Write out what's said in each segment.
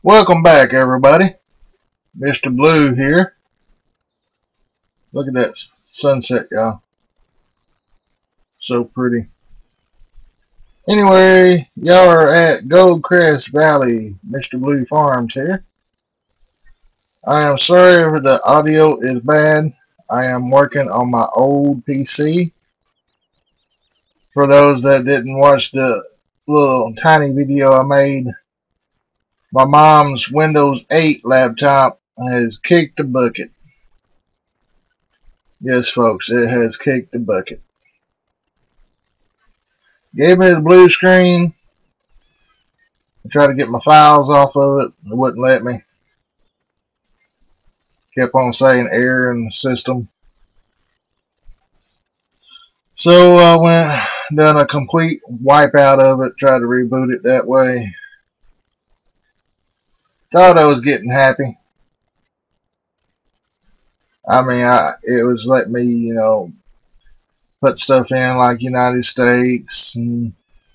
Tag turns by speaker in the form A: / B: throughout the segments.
A: Welcome back, everybody. Mr. Blue here. Look at that sunset, y'all. So pretty. Anyway, y'all are at Goldcrest Valley, Mr. Blue Farms here. I am sorry if the audio is bad. I am working on my old PC. For those that didn't watch the little tiny video I made, my mom's Windows 8 laptop has kicked the bucket. Yes, folks, it has kicked the bucket. Gave me the blue screen. I tried to get my files off of it. It wouldn't let me. Kept on saying error in the system. So I went, done a complete wipeout of it, tried to reboot it that way. Thought I was getting happy. I mean, it was letting me, put stuff in like United States and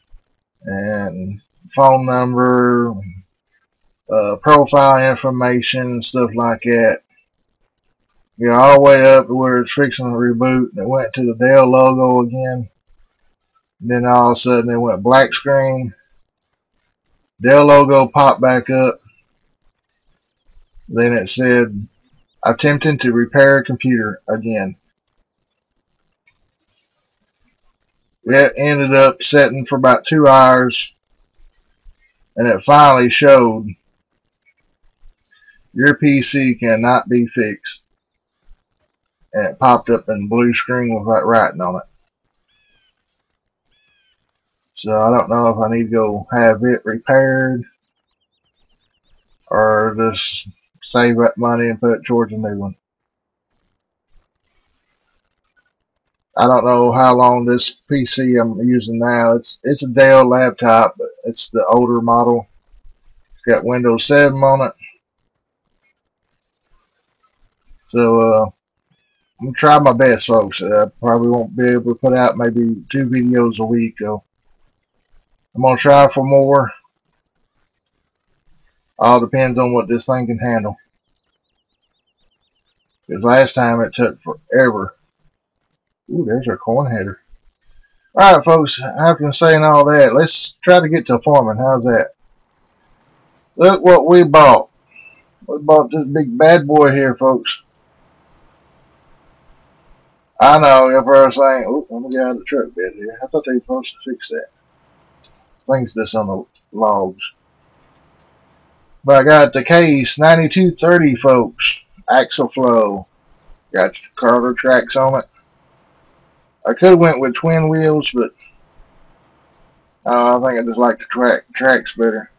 A: phone number, profile information, stuff like that. All the way up to where it's fixing to reboot, and it went to the Dell logo again. Then all of a sudden it went black screen. Dell logo popped back up. Then it said, attempting to repair computer again. It ended up setting for about 2 hours, and it finally showed your PC cannot be fixed. And it popped up in blue screen with that writing on it. So I don't know if I need to go have it repaired or just save that money and put it towards a new one. I don't know how long this PC I'm using now. It's a Dell laptop, but it's the older model. It's got Windows 7 on it. So I'm going to try my best, folks. I probably won't be able to put out maybe 2 videos a week, though. I'm going to try for more. All depends on what this thing can handle. Because last time it took forever. Ooh, there's our corn header. Alright, folks, after saying all that, let's try to get to farming. How's that? Look what we bought. We bought this big bad boy here, folks. I know, you're probably saying, oh, let me get out of the truck bed here. I thought they were supposed to fix that. Things this on the logs. But I got the case 9230, folks. Axle flow. Got Carter tracks on it. I could have went with twin wheels, but I think I just like the tracks better.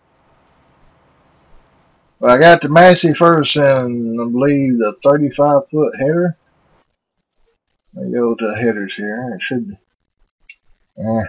A: But I got the Massey Ferguson, I believe the 35-foot header. Let me go to headers here. It should be. I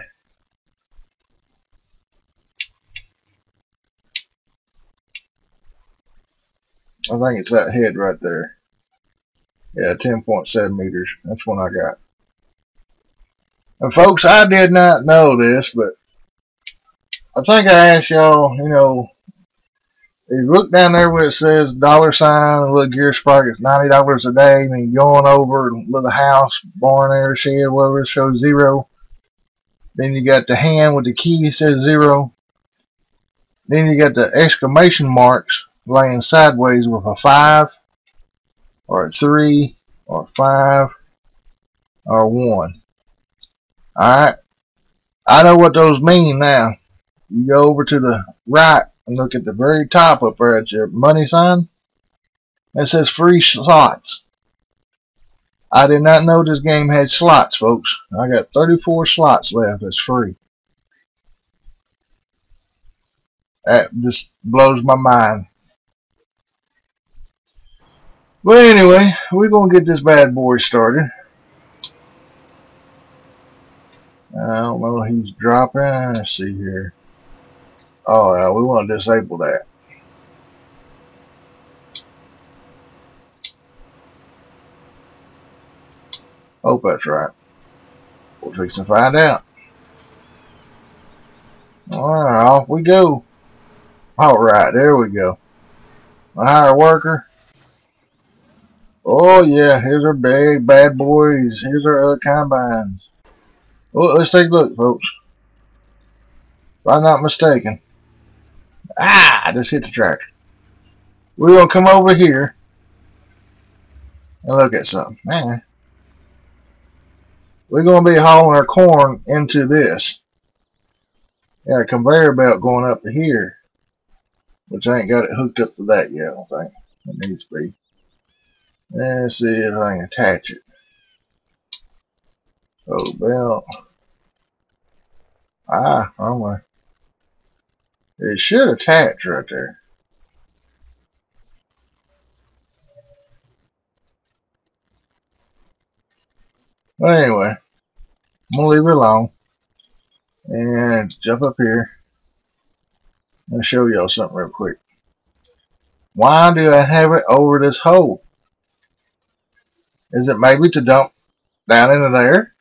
A: think it's that head right there. Yeah, 10.7 meters. That's one I got. And folks, I did not know this, but I think I asked y'all, if you look down there where it says $sign, a little gear spark, it's $90 a day, and you're going over a little house, barn area, shed, whatever, it shows 0. Then you got the hand with the key, it says 0. Then you got the exclamation marks laying sideways with a 5, or a 3, or 5, or 1. Alright, I know what those mean now. You go over to the right and look at the very top up there at your money sign. It says free slots. I did not know this game had slots, folks. I got 34 slots left that's free. That just blows my mind. But anyway, we're going to get this bad boy started. I don't know if he's dropping. Let's see here. Oh, yeah, we want to disable that. Hope that's right. We'll fix and find out. Alright, off we go. Alright, there we go. I hire a worker. Oh yeah, here's our big bad boys. Here's our combines. Oh, let's take a look, folks. If I'm not mistaken. I just hit the tractor. We're gonna come over here and look at something. Man, we're gonna be hauling our corn into this. Got a conveyor belt going up to here, which I ain't got it hooked up to that yet. I don't think it needs to be. Let's see if I can attach it. Oh, belt. Wrong way. It should attach right there. But anyway, I'm gonna leave it alone and jump up here and show y'all something real quick. Why do I have it over this hole? Is it maybe to dump down into there?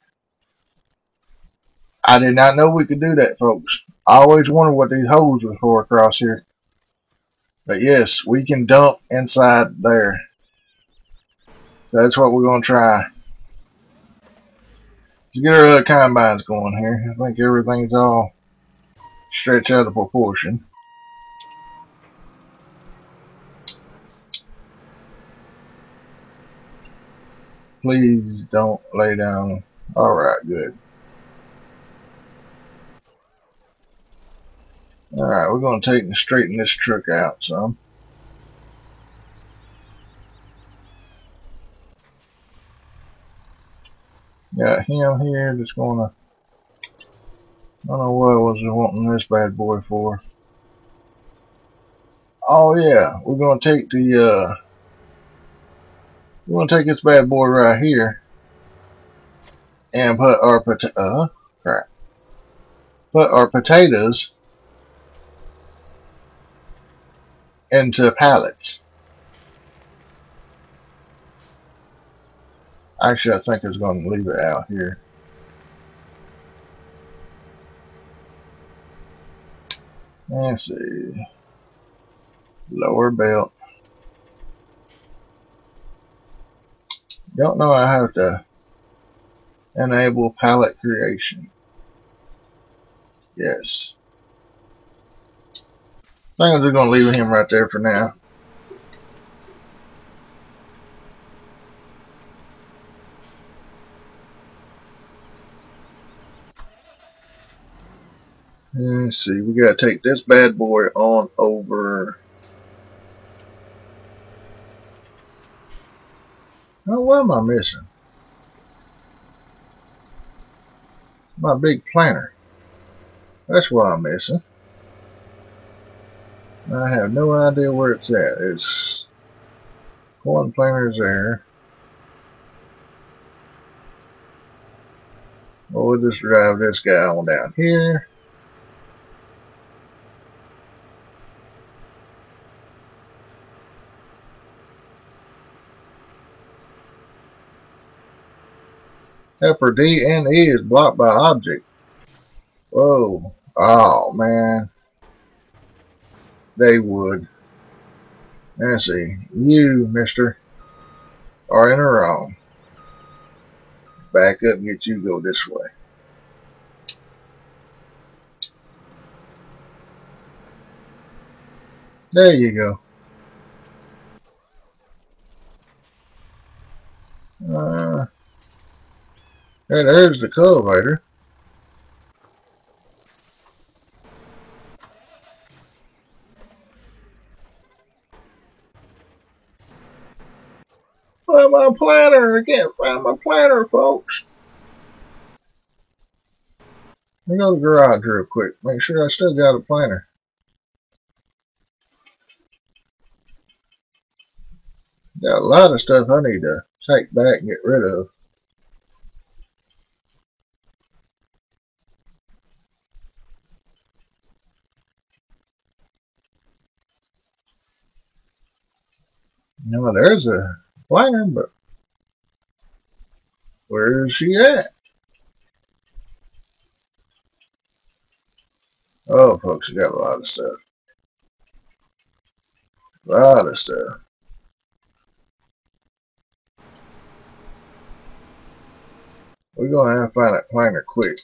A: I did not know we could do that, folks. I always wondered what these holes were for across here. But yes, we can dump inside there. That's what we're going to try. Let's get our other combines going here. I think everything's all stretched out of proportion. Please don't lay down. Alright, good. Alright, we're going to take and straighten this truck out some. Got him here that's going to... I don't know what I was wanting this bad boy for. Oh yeah, we're going to take the... we're going to take this bad boy right here and put our potatoes into pallets. Actually, I think I was going to leave it out here. Let's see. Lower belt. Don't know I have to enable pallet creation. Yes. I think I'm just going to leave him right there for now. Let's see, we got to take this bad boy on over. Oh, what am I missing? My big planter. That's what I'm missing. I have no idea where it's at. It's one planter's there. Well, we'll just drive this guy on down here. Helper D and E is blocked by object. Whoa. Oh, man. They would. Let's see. You, mister, are in the wrong. Back up and get you go this way. There you go. There's the cultivator. Find my planter. I can't find my planter, folks. Let me go to the garage real quick. Make sure I still got a planter. Got a lot of stuff I need to take back and get rid of. Now there's a planter, but where is she at? Oh, folks, we got a lot of stuff. A lot of stuff. We're gonna have to find that planter quick.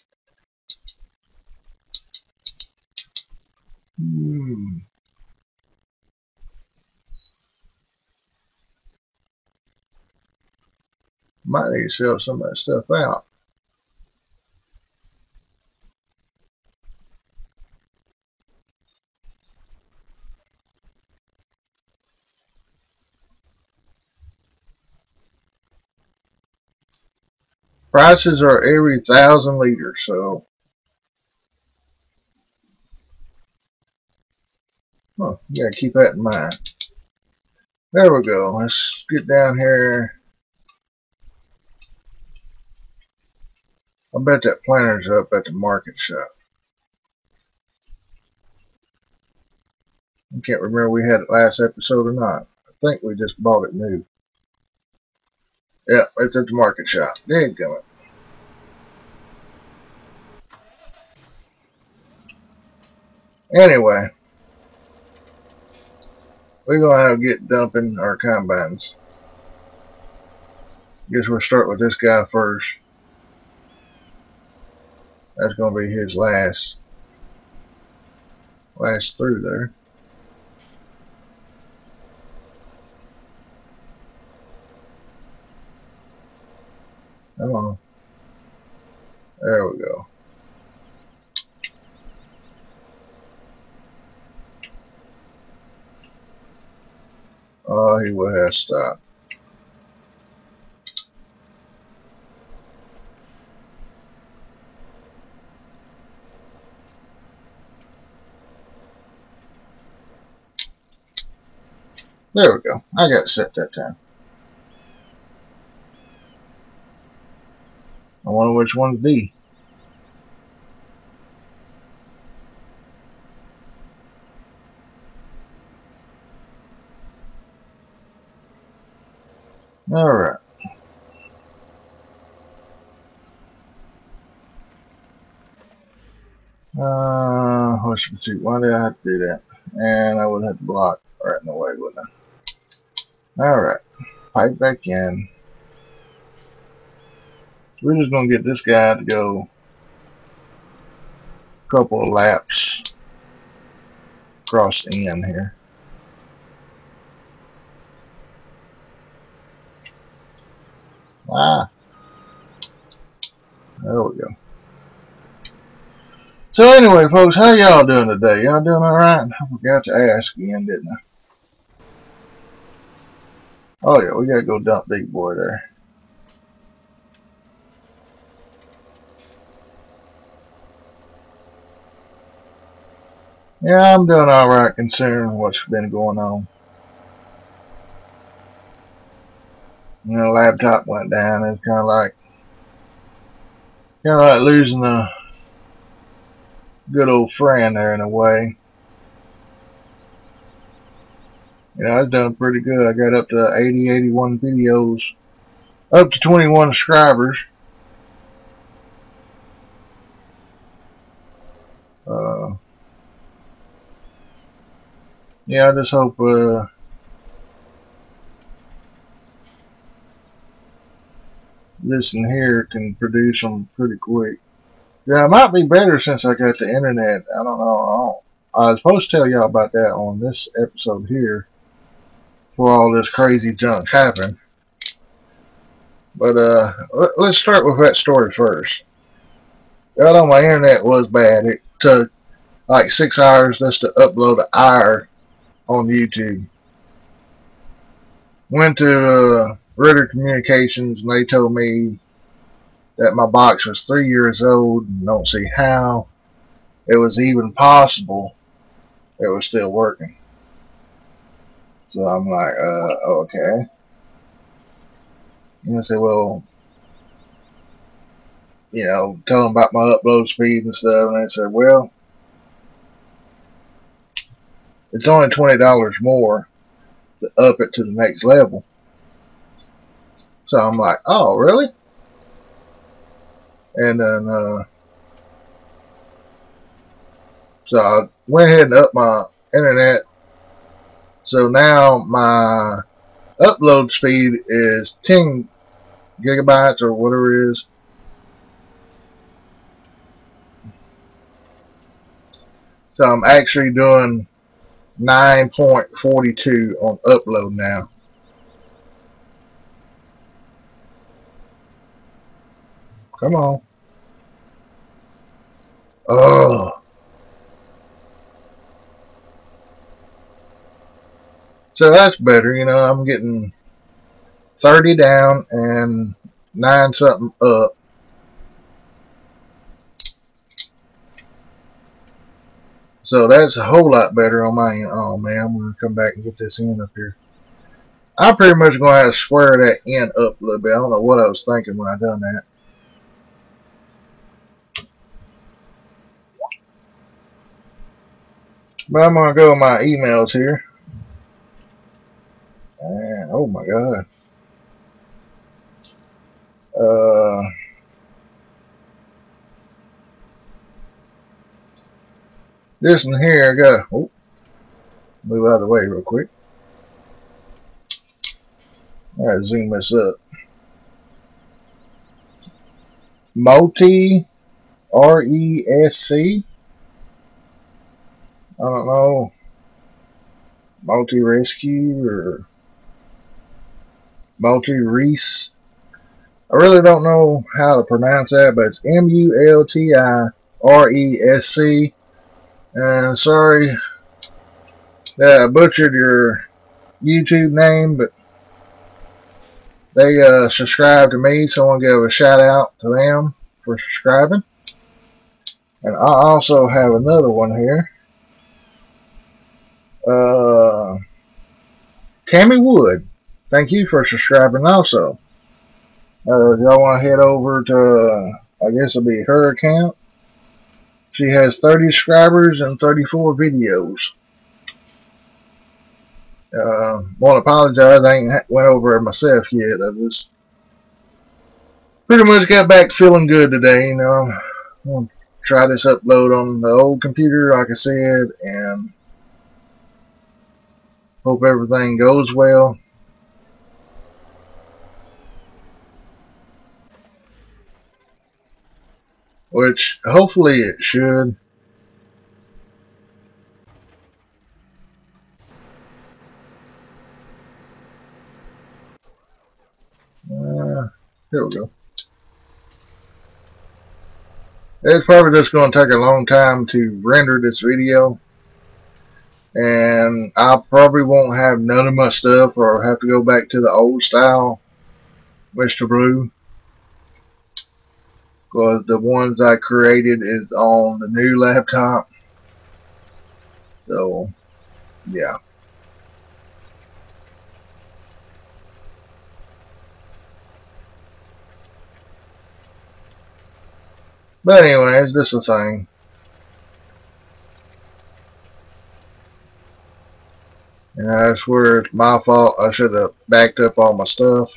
A: Might need to sell some of that stuff out. Prices are every 1,000 liters, so you gotta keep that in mind. There we go. Let's get down here. I bet that planter's up at the market shop. I can't remember if we had it last episode or not. I think we just bought it new. Yeah, it's at the market shop. There you go. Anyway, we're going to have to get dumping our combines. Guess we'll start with this guy first. That's going to be his last through there. Come on. There we go. Oh, he would have stopped. There we go. I got it set that time. I wonder which one's D. Alright. Let's see. Why did I have to do that? And I would have to block right in the way, wouldn't I? Alright. Pipe back in. We're just going to get this guy to go a couple of laps across the end here. There we go. So anyway, folks, how y'all doing today? Y'all doing alright? I forgot to ask again, didn't I? Oh yeah, we gotta go dump Big Boy there. Yeah, I'm doing alright considering what's been going on. You know, laptop went down. It's kind of like losing a good old friend there in a way. You know, I've done pretty good. I got up to 80, 81 videos, up to 21 subscribers. Yeah, I just hope this in here can produce them pretty quick. Yeah, it might be better since I got the internet. I don't know. I was supposed to tell y'all about that on this episode here before all this crazy junk happened. But let's start with that story first. Y'all know my internet was bad. It took like 6 hours just to upload an hour on YouTube. Went to Ritter Communications and they told me that my box was 3 years old and don't see how it was even possible it was still working. So I'm like, okay. And I said, well, you know, tell them about my upload speed and stuff. And they said, well, it's only $20 more to up it to the next level. So I'm like, oh, really? And then, so I went ahead and upped my internet So now my upload speed is 10 gigabytes or whatever it is. So I'm actually doing 9.42 on upload now. Come on. Oh. So that's better, you know, I'm getting 30 down and 9 something up. So that's a whole lot better on my end. Oh man, I'm going to come back and get this end up here. I'm pretty much going to have to square that end up a little bit. I don't know what I was thinking when I done that. But I'm going to go with my emails here. And, oh my God. This one here, I got to move out of the way real quick. Alright, zoom this up. Multi, R-E-S-C. I don't know. Multi-rescue or multi-reese. I really don't know how to pronounce that, but it's M-U-L-T-I-R-E-S-C. And sorry that I butchered your YouTube name, but they subscribed to me, so I want to give a shout out to them for subscribing. And I also have another one here. Tammy Wood, thank you for subscribing also. Y'all want to head over to, I guess it'll be her account. She has 30 subscribers and 34 videos. Want to apologize, I ain't went over it myself yet. I just pretty much got back feeling good today, you know. I want to try this upload on the old computer, like I said, and hope everything goes well. Which, hopefully it should. Here we go. It's probably just going to take a long time to render this video. And I probably won't have none of my stuff, or have to go back to the old style Mr. Blue. Because the ones I created is on the new laptop. So, yeah. But anyways, this is a thing. And that's where it's my fault. I should have backed up all my stuff.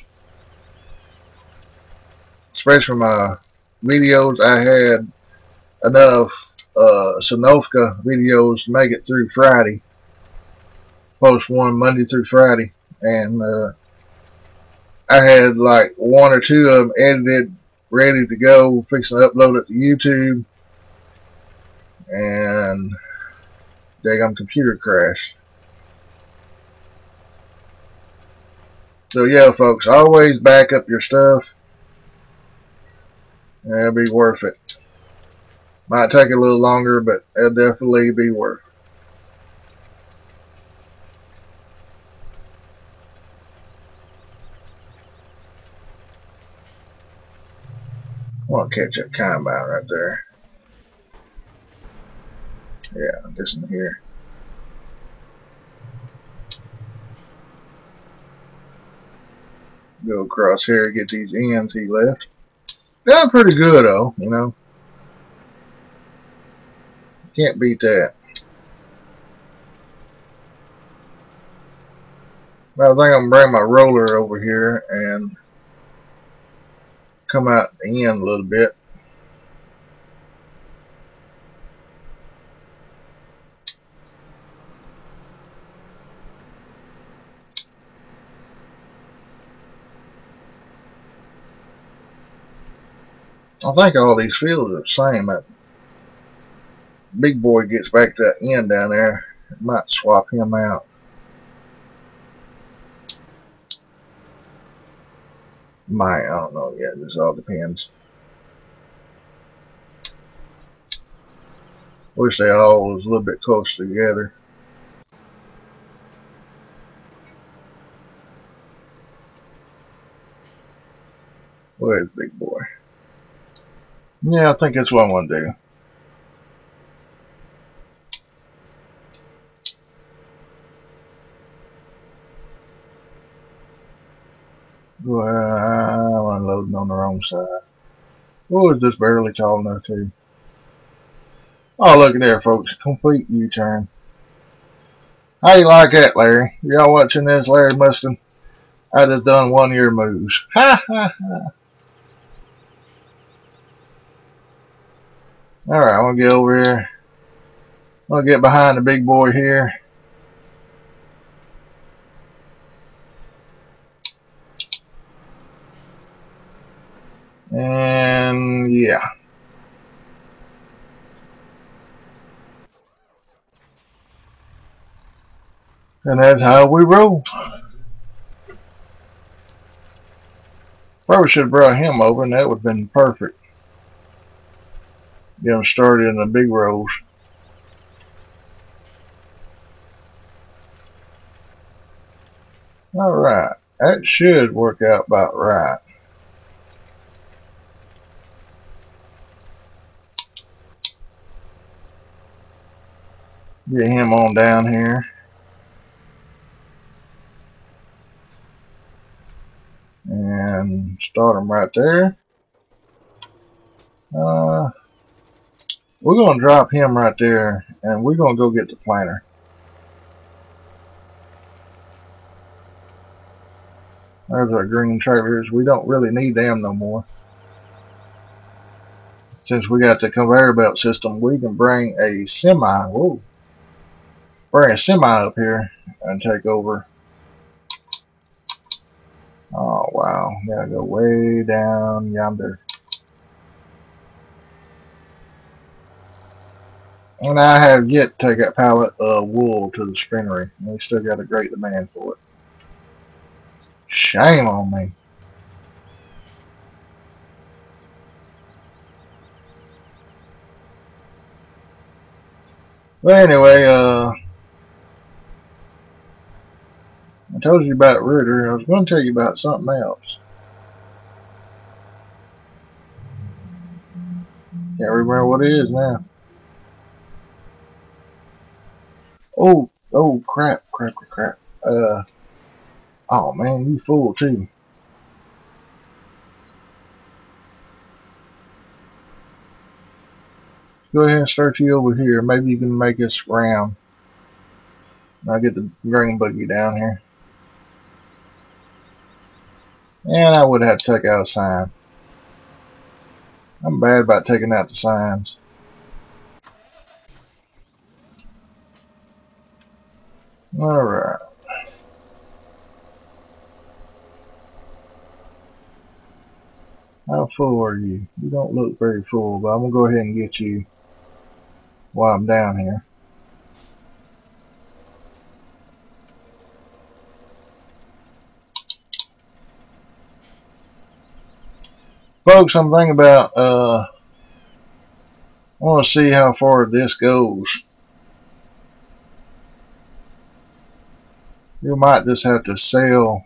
A: Especially my videos. I had enough Sanoka videos to make it through Friday. Post one Monday through Friday. And I had like 1 or 2 of them edited, ready to go, fixing to upload it to YouTube. And daggum computer crashed. So yeah, folks, always back up your stuff. And it'll be worth it. Might take a little longer, but it'll definitely be worth it. I want to catch that combine right there. Yeah, this in here. Go across here, get these ends he left. Done pretty good though, you know. Can't beat that. But I think I'm gonna bring my roller over here and come out the end a little bit. I think all these fields are the same. That big boy gets back to that end down there. Might swap him out. Might, I don't know yet. This all depends. Wish they all was a little bit closer together. Where's big boy? Yeah, I think that's what I want to do. Well, I'm unloading on the wrong side. Oh, it's just barely tall enough too. Oh, look at there, folks. Complete U-turn. How you like that, Larry? Y'all watching this? Larry Mustin? I just done one of your moves. Ha ha ha. Alright, I'm going to get over here. I'm going to get behind the big boy here. And yeah. And that's how we roll. Probably should have brought him over, and that would have been perfect. Get him started in the big rolls. Alright, that should work out about right. Get him on down here. And start him right there. We're going to drop him right there, and we're going to go get the planter. There's our green trailers. We don't really need them no more. Since we got the conveyor belt system, we can bring a semi. Whoa. Bring a semi up here and take over. Oh, wow. Gotta go way down yonder. And I have yet to take that pallet of wool to the spinnery. We still got a great demand for it. Shame on me. But anyway, I told you about Ritter. I was going to tell you about something else. Can't remember what it is now. Oh, crap. Oh man, you fool too. Go ahead and start you over here. Maybe you can make us round. I'll get the green buggy down here. And I would have to take out a sign. I'm bad about taking out the signs. Alright. How full are you? You don't look very full, but I'm going to go ahead and get you while I'm down here. Folks, I'm thinking about, I want to see how far this goes. You might just have to sell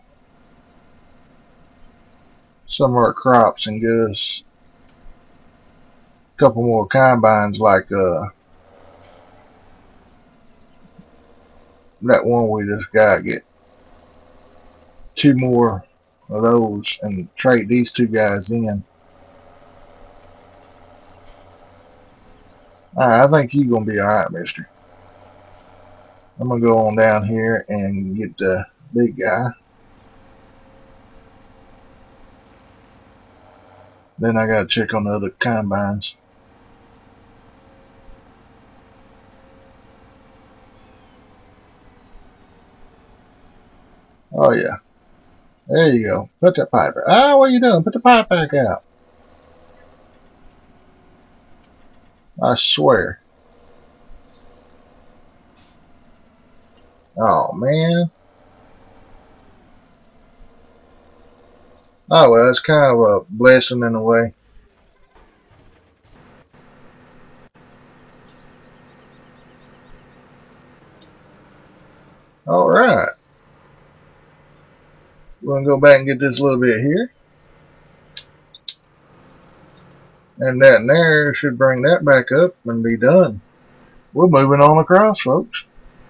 A: some of our crops and get us a couple more combines like that one we just got. Get 2 more of those and trade these 2 guys in. Alright, I think you're going to be alright, mister. I'm going to go on down here and get the big guy. Then I got to check on the other combines. Oh yeah. There you go. Put that pipe. Ah, what are you doing? Put the pipe back out. I swear. Oh, man. Oh, well, it's kind of a blessing in a way. Alright. We're going to go back and get this little bit here. And that in there should bring that back up and be done. We're moving on across, folks.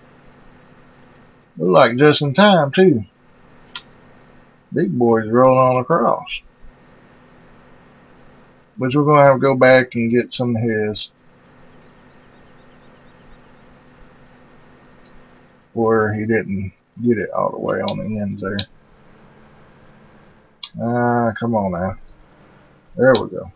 A: We're like just in time, too. Big boys rolling on across. Which we're going to have to go back and get some of his. Where he didn't get it all the way on the ends there. Come on now. There we go.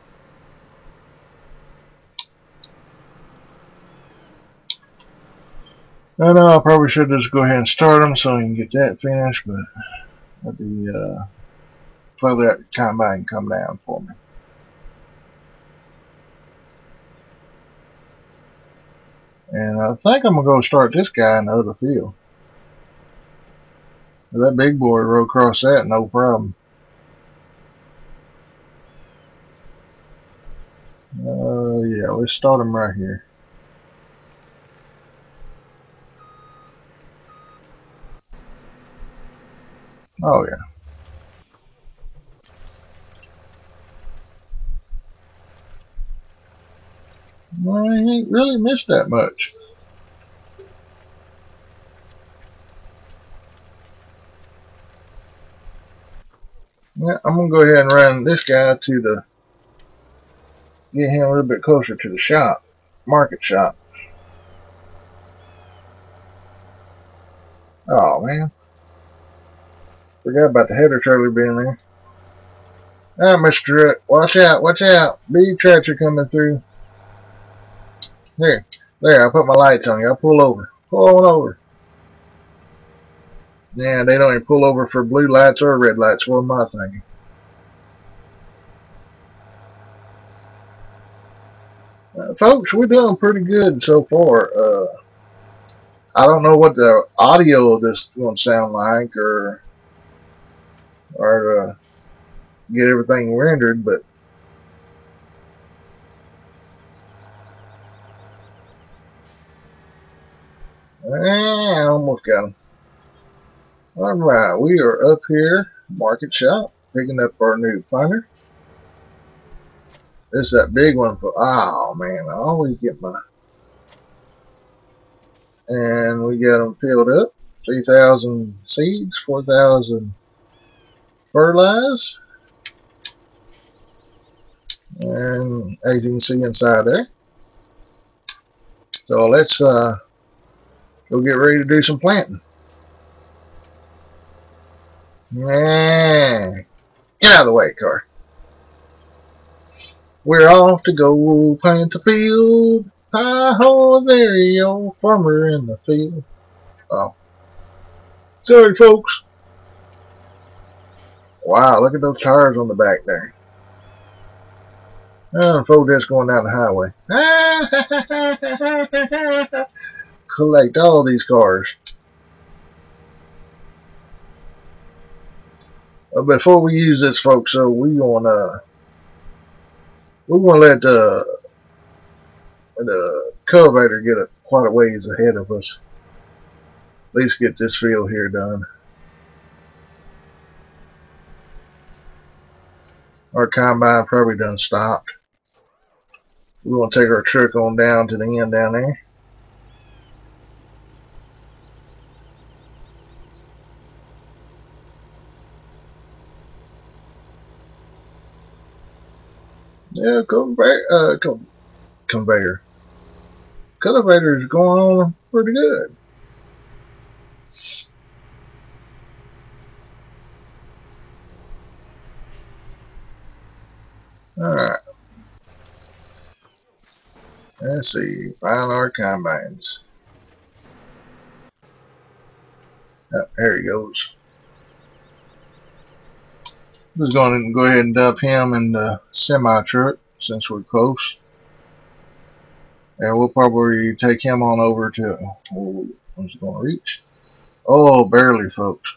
A: I know I probably should just go ahead and start them so I can get that finished, but that'd be hopefully that combine can come down for me. And I think I'm gonna go start this guy in the other field. That big boy rode across that, no problem. Yeah, let's start him right here. Oh yeah. Well, I ain't really missed that much. Yeah, I'm gonna go ahead and run this guy to the get him a little bit closer to the shop, market shop. Oh man, forgot about the header trailer being there. Ah, Mr. Truck, watch out, watch out! Big tractor coming through. There, I put my lights on you. I'll pull over. Pull on over. Yeah, they don't even pull over for blue lights or red lights. What am I thinking? Folks, we're doing pretty good so far. I don't know what the audio of this is going to sound like or get everything rendered, but I almost got them. Alright, we are up here, market shop, picking up our new finder. This is that big one for, oh man, I always get my, and we got them filled up, 3,000 seeds, 4,000 fertilized, and as you can see inside there. So let's go get ready to do some planting. Yeah. Get out of the way, car. We're off to go plant the field. Hi-ho, there you old farmer in the field. Oh. Sorry, folks. Wow, look at those tires on the back there. Oh, folks just going down the highway. Collect all these cars. Before we use this, folks, so we want to let the cultivator get quite a ways ahead of us. At least get this field here done. Our combine probably done stopped. We want to take our truck on down to the end down there. Yeah, conveyor. Cultivator is going on pretty good. Alright. Let's see. Find our combines. Oh, there he goes. Just going to go ahead and dump him in the semi truck since we're close. And we'll probably take him on over to, oh, what's it going to reach? Oh, barely, folks.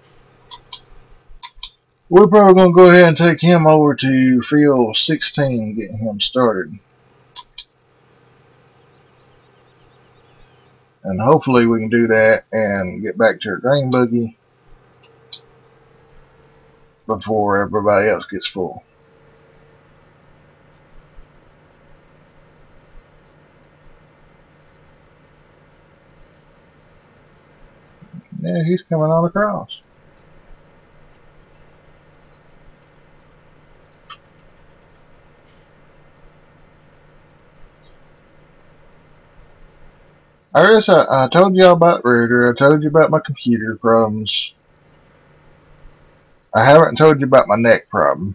A: We're probably going to go ahead and take him over to field 16, getting him started. And hopefully we can do that and get back to our grain buggy before everybody else gets full. Yeah, he's coming on across. I told y'all about router. I told you about my computer problems. I haven't told you about my neck problem.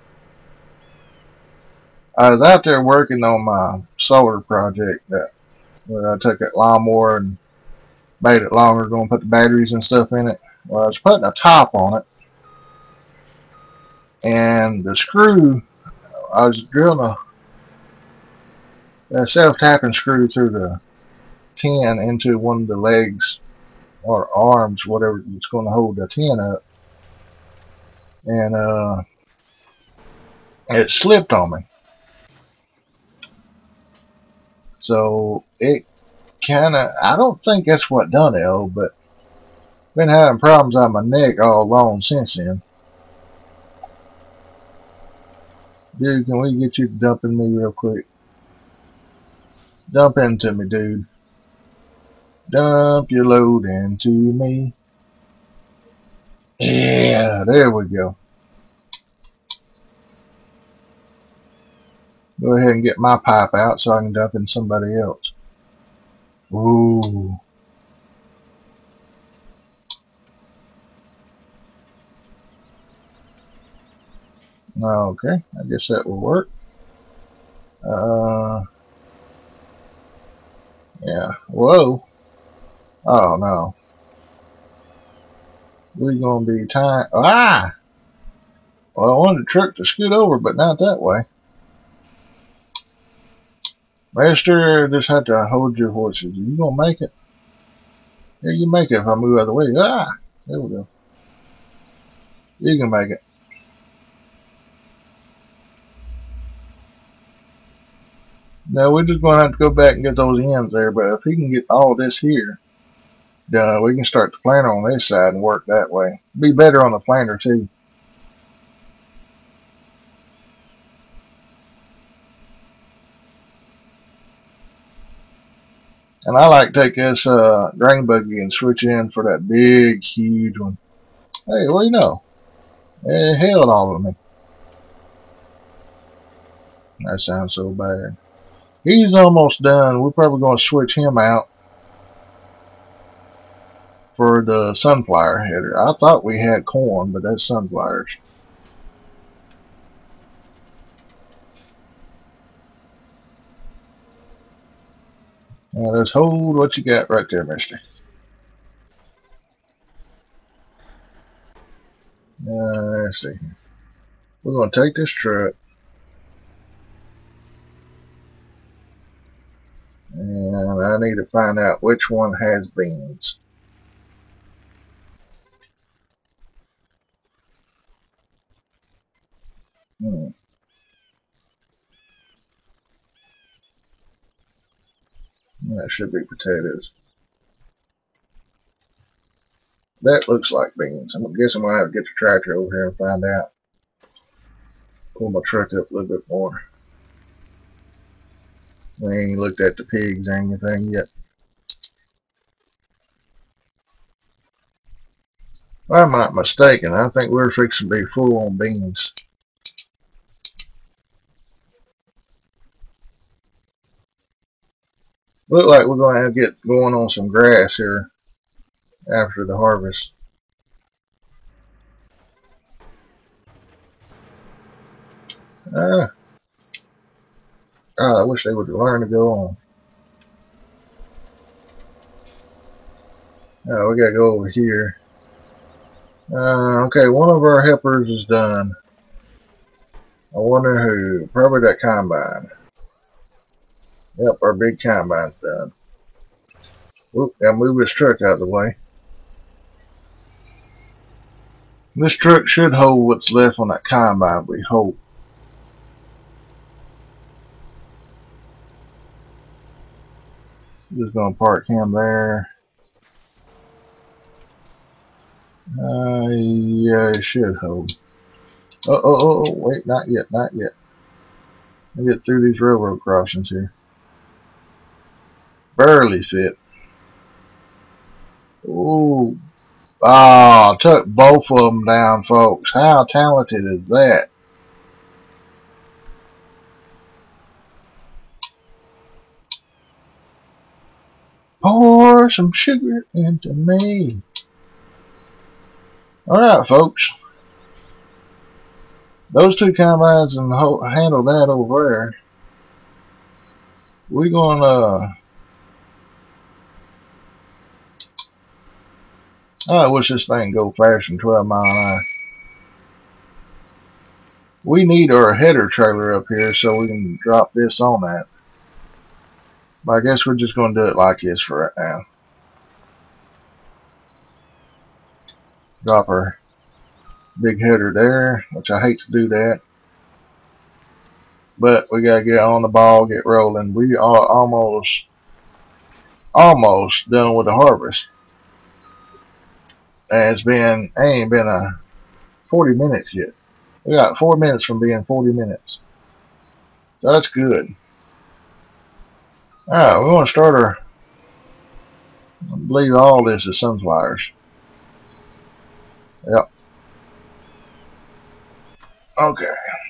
A: I was out there working on my solar project where I took that lawnmower and made it longer, going to put the batteries and stuff in it. Well, I was putting a top on it, and the screw, I was drilling a self-tapping screw through the tin into one of the legs or arms, whatever it's going to hold the tin up, and it slipped on me. So it kind of, I don't think that's what done it, but been having problems on my neck all along since then. Dude, can we get you to dump in me real quick? Dump into me, dude. Dump your load into me. Yeah, there we go. Go ahead and get my pipe out so I can dump in somebody else. Ooh. Okay, I guess that will work. Yeah. Whoa. Oh no. We're gonna be tying. Ah. Well, I wanted the truck to scoot over, but not that way. Master, just have to hold your horses. You gonna make it? Yeah, you make it if I move out of the way. Ah. There we go. You can make it. Now we're just gonna have to go back and get those ends there. But if he can get all this here done, we can start the planter on this side and work that way. Be better on the planter too. And I like to take this grain buggy and switch in for that big, huge one. Hey, what do you know? It held all of me. That sounds so bad. He's almost done. We're probably going to switch him out for the sunflower header. I thought we had corn, but that's sunflowers. Now let's hold what you got right there, mister. Let's see. We're going to take this truck and I need to find out which one has beans. That should be potatoes. That looks like beans. I guess I'm going to have to get the tractor over here and find out. Pull my truck up a little bit more. We ain't looked at the pigs or anything yet. I'm not mistaken. I think we're fixing to be full on beans. Look like we're going to have to get going on some grass here after the harvest. God, I wish they would learn to go on. We got to go over here. Okay, one of our helpers is done. I wonder who. Probably that combine. Yep, our big combine's done. Whoop, gotta move this truck out of the way. This truck should hold what's left on that combine, we hope. Just gonna park him there. Yeah, it should hold. Oh, wait, not yet, not yet. Let me get through these railroad crossings here. Barely fit. Ooh. Oh, took both of them down, folks. How talented is that? Pour some sugar into me. Alright, folks. Those two combines and handle that over there. We're gonna. I wish this thing go faster than 12 miles an hour. We need our header trailer up here so we can drop this on that. But I guess we're just gonna do it like this for right now. Drop our big header there, which I hate to do that. But we gotta get on the ball, get rolling. We are almost done with the harvest. And ain't been a 40 minutes yet. We got 4 minutes from being 40 minutes. So that's good. Alright, we want to start our, I believe all this is sunflowers. Yep. Okay.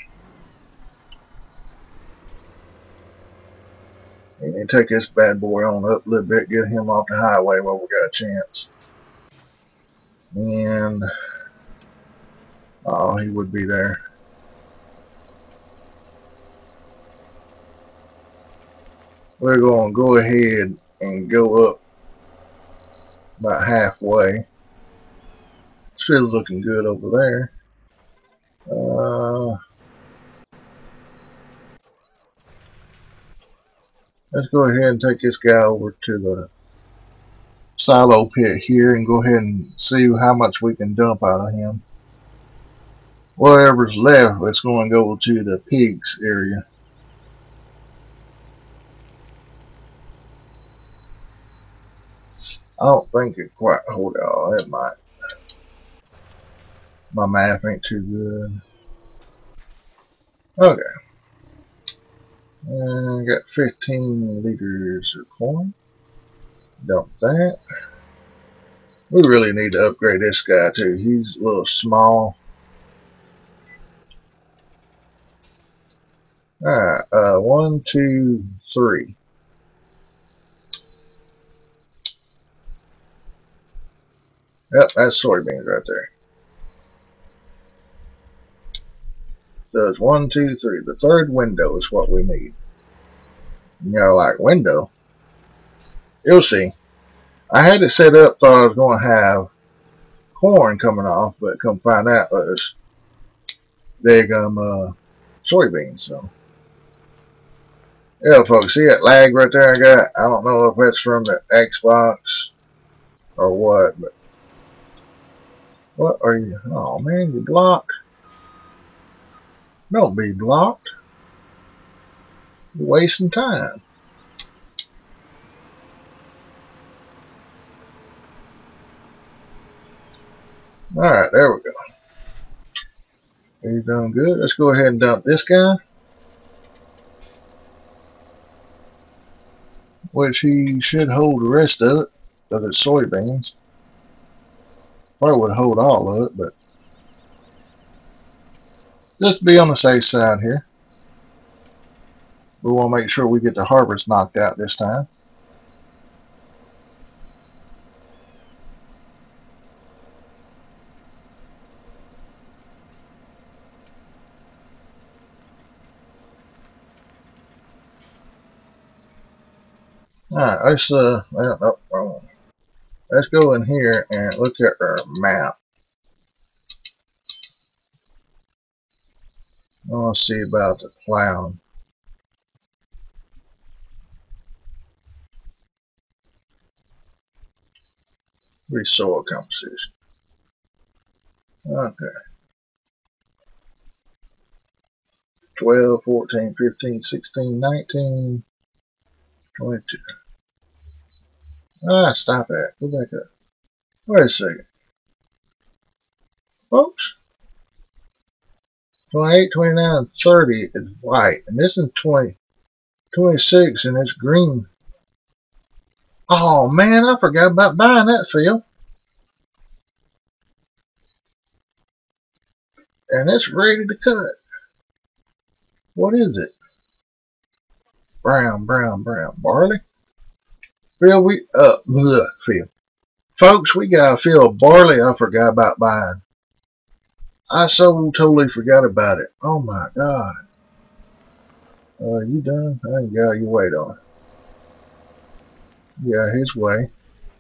A: We need to take this bad boy on up a little bit, get him off the highway while we got a chance. And oh, he would be there. We're going to go ahead and go up about halfway. Still looking good over there. Let's go ahead and take this guy over to the silo pit here and go ahead and see how much we can dump out of him. Whatever's left, it's going to go to the pigs area. I don't think it quite hold it all. It might. My math ain't too good. Okay. And got 15 liters of corn. Dump that. We really need to upgrade this guy too. He's a little small. Alright, 1, 2, 3. Yep, that's soybeans right there. So it's 1, 2, 3. The third window is what we need. You know, like window. You'll see. I had it set up, thought I was going to have corn coming off, but come find out it was daggum soybeans. So yeah, folks, see that lag right there I got? I don't know if that's from the Xbox or what, but what are you? Oh man, you blocked. Don't be blocked. You're wasting time. Alright, there we go. He's doing good. Let's go ahead and dump this guy. Which he should hold the rest of it, because it's soybeans. Probably would hold all of it, but just to be on the safe side here. We want to make sure we get the harvest knocked out this time. Alright, let's go in here and look at our map. I want to see about the cloud. Soil composition. Okay. 12, 14, 15, 16, 19, 22. Ah, stop that. Go back up. Wait a second. Folks, 28, 29, 30 is white. And this is 20, 26 and it's green. Oh, man, I forgot about buying that field. And it's ready to cut. What is it? Brown, brown, brown. Barley? Field, field. Folks, we got a field of barley I forgot about buying. I so totally forgot about it. Oh my God. You done? I ain't got you wait on. Yeah, his way.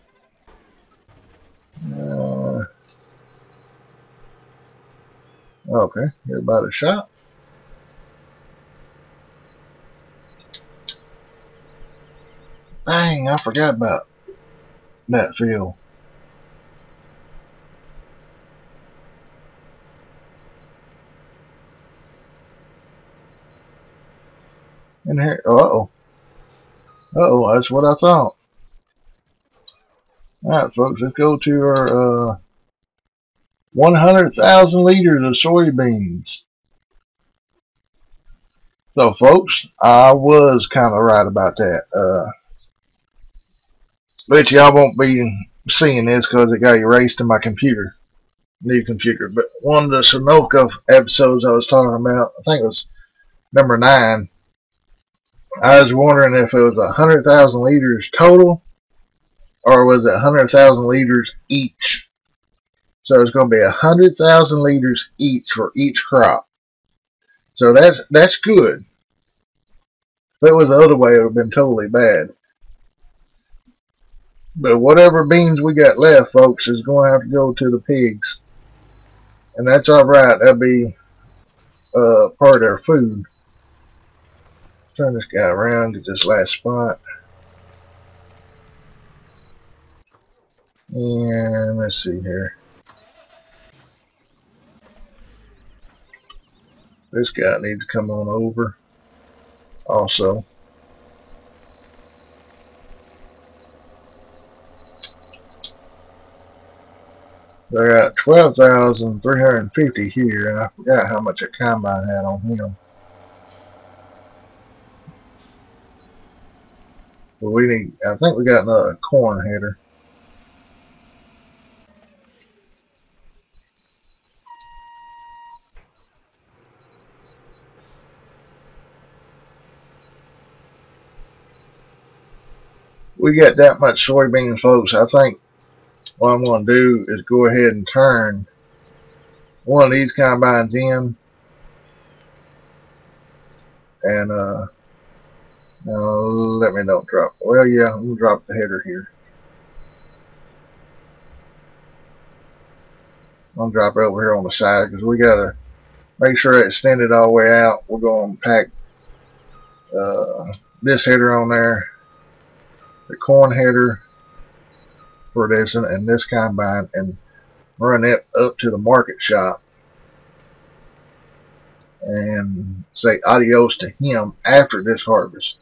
A: Okay, you're about a shop. Dang, I forgot about that field. In here, that's what I thought. Alright, folks, let's go to our 100,000 liters of soybeans. So, folks, I was kind of right about that. But y'all won't be seeing this because it got erased in my computer. New computer. But one of the Sunoco episodes I was talking about, I think it was number 9. I was wondering if it was 100,000 liters total or was it 100,000 liters each. So it's going to be 100,000 liters each for each crop. So that's good. If it was the other way, it would have been totally bad. But whatever beans we got left, folks, is going to have to go to the pigs. And that's alright. That'll be part of their food. Turn this guy around, get this last spot. And let's see here. This guy needs to come on over also. They're at 12,350 here, and I forgot how much a combine had on him. But we need, I think we got another corn header. We got that much soybeans, folks. I think what I'm going to do is go ahead and turn one of these combines in. And let me don't drop. Well, yeah, I'm going to drop the header here. I'm going to drop it over here on the side because we got to make sure it's extended all the way out. We're going to pack this header on there, the corn header for this and this combine, and run it up to the market shop and say adios to him after this harvest.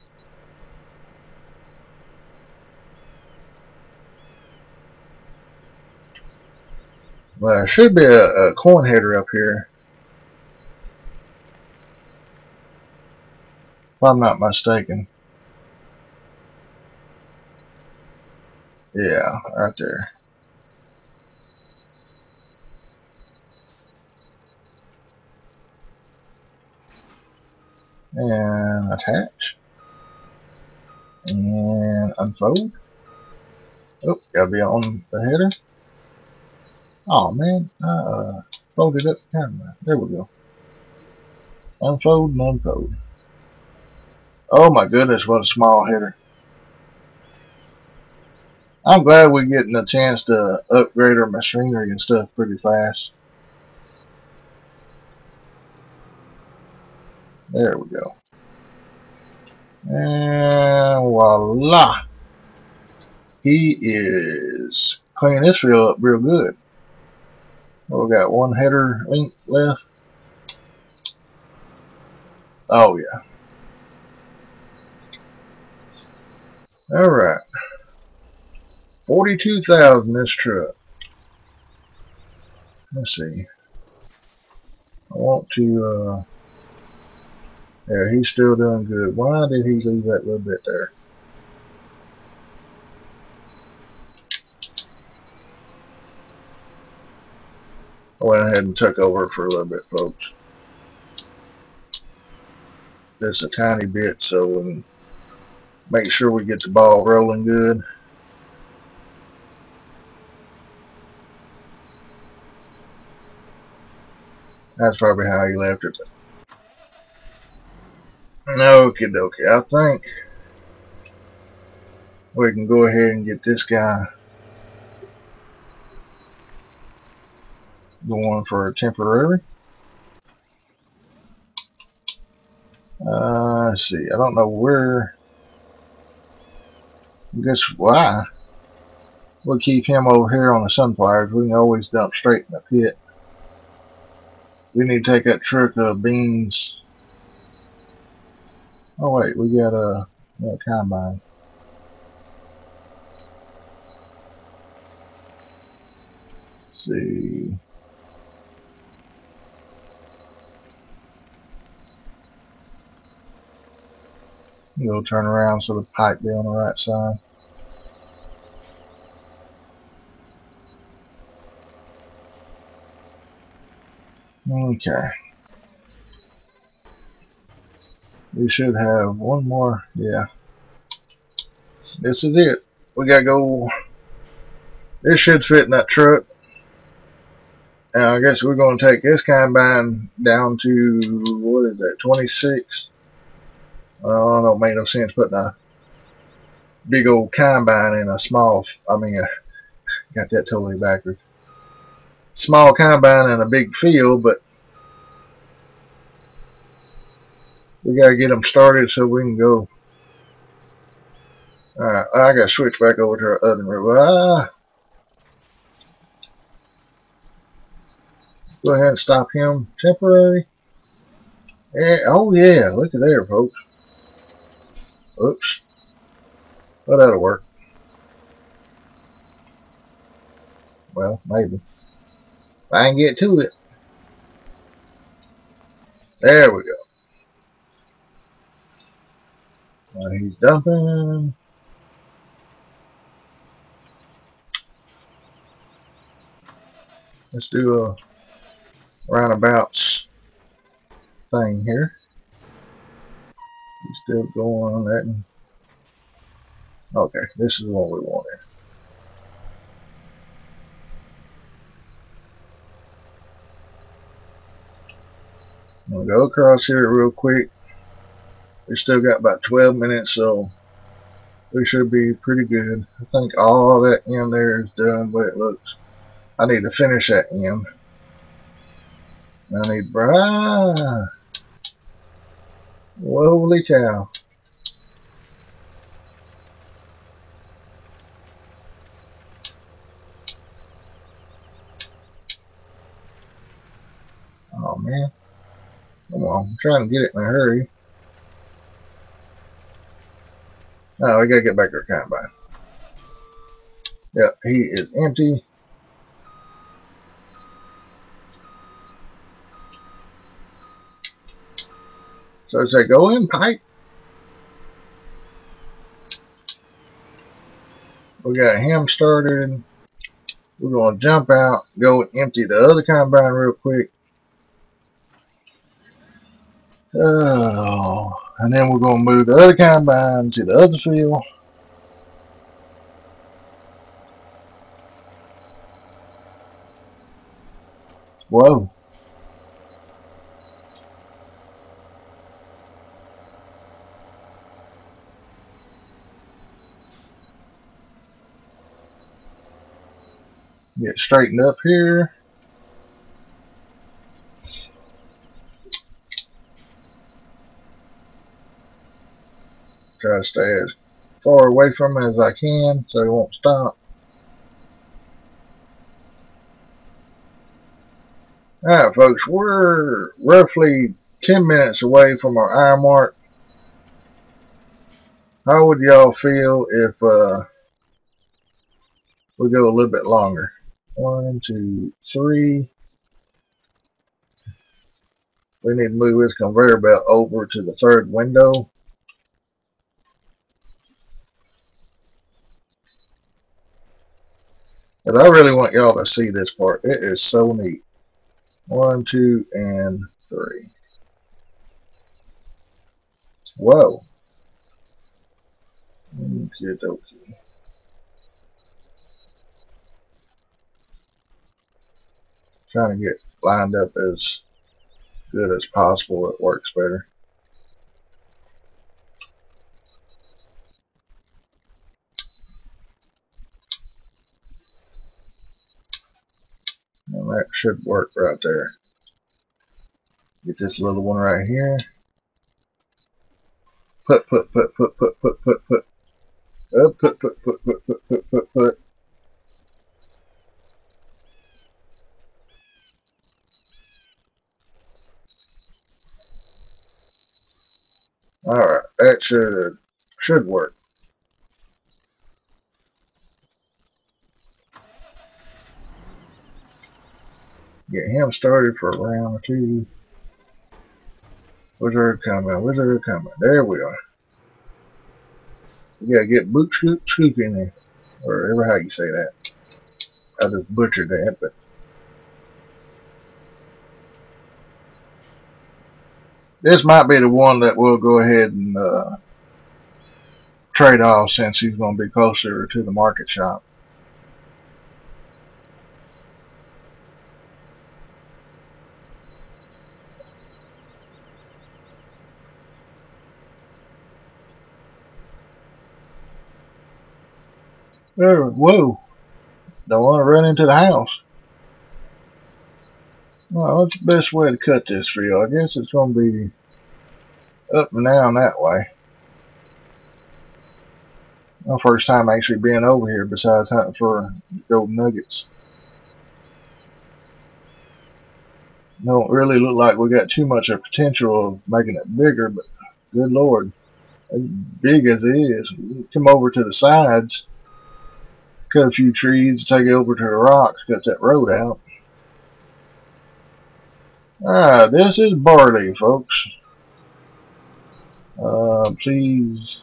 A: Well, there should be a corn header up here, if I'm not mistaken. Yeah, right there. And attach. And unfold. Oh, gotta be on the header. Oh man, folded up the camera. There we go. Unfold and unfold. Oh my goodness, what a small header. I'm glad we're getting a chance to upgrade our machinery and stuff pretty fast. There we go. And voila. He is clean this field up real good. We got one header link left. Oh yeah. All right. 42,000 this truck. Let's see. I want to. Yeah, he's still doing good. Why did he leave that little bit there? I went ahead and took over for a little bit, folks. Just a tiny bit, so we can make sure we get the ball rolling good. That's probably how he left it. Okie dokie. I think we can go ahead and get this guy going for a temporary. Let's see. I don't know where. Guess why? We'll keep him over here on the sunflowers. We can always dump straight in the pit. We need to take that truck of beans. Oh wait, we got a combine. Let's see. We'll turn around so the pipe be on the right side. Okay. We should have one more. Yeah. This is it. We gotta go. This should fit in that truck. And I guess we're going to take this combine down to, what is that, 26? Oh, it don't make no sense putting a big old combine in a small, got that totally backwards. Small combine in a big field, but we got to get them started so we can go. Alright, I got to switch back over to our other river. Go ahead and stop him temporary. Yeah, oh yeah, look at there, folks. Oops. Well, that'll work. Well, maybe. If I can get to it. There we go. He's dumping. Let's do a roundabouts thing here. He's still going on that. Okay, this is what we wanted. I'm going to go across here real quick. We still got about 12 minutes, so we should be pretty good. I think all that end there is done the way it looks. I need to finish that end. I need holy cow. Oh man. Come on, I'm trying to get it in a hurry. Oh, we gotta get back to our combine. Yep, he is empty. So as I go in pipe, we got him started. We're gonna jump out, go empty the other combine real quick. Oh, and then we're gonna move the other combine to the other field. Whoa. Get straightened up here. Try to stay as far away from it as I can so it won't stop. Alright, folks, we're roughly 10 minutes away from our hour mark. How would y'all feel if we go a little bit longer? 1, 2, 3. We need to move this conveyor belt over to the third window. But I really want y'all to see this part. It is so neat. 1, 2, and 3. Whoa. Okey-dokey. Trying to get lined up as good as possible. It works better. And that should work right there. Get this little one right here. Put. Put. Alright, that should work. Get him started for a round or two. Wizard coming, wizard coming. There we are. You gotta get boot scoop in there. Or ever how you say that. I just butchered that, but this might be the one that we'll go ahead and trade off since he's going to be closer to the market shop. There, whoa. Don't want to run into the house. Well, what's the best way to cut this for you? I guess it's going to be up and down that way. My first time actually being over here besides hunting for gold nuggets. Don't really look like we got too much of potential of making it bigger, but good lord, as big as it is, come over to the sides, cut a few trees, take it over to the rocks, cut that road out. Alright, this is barley, folks. Please.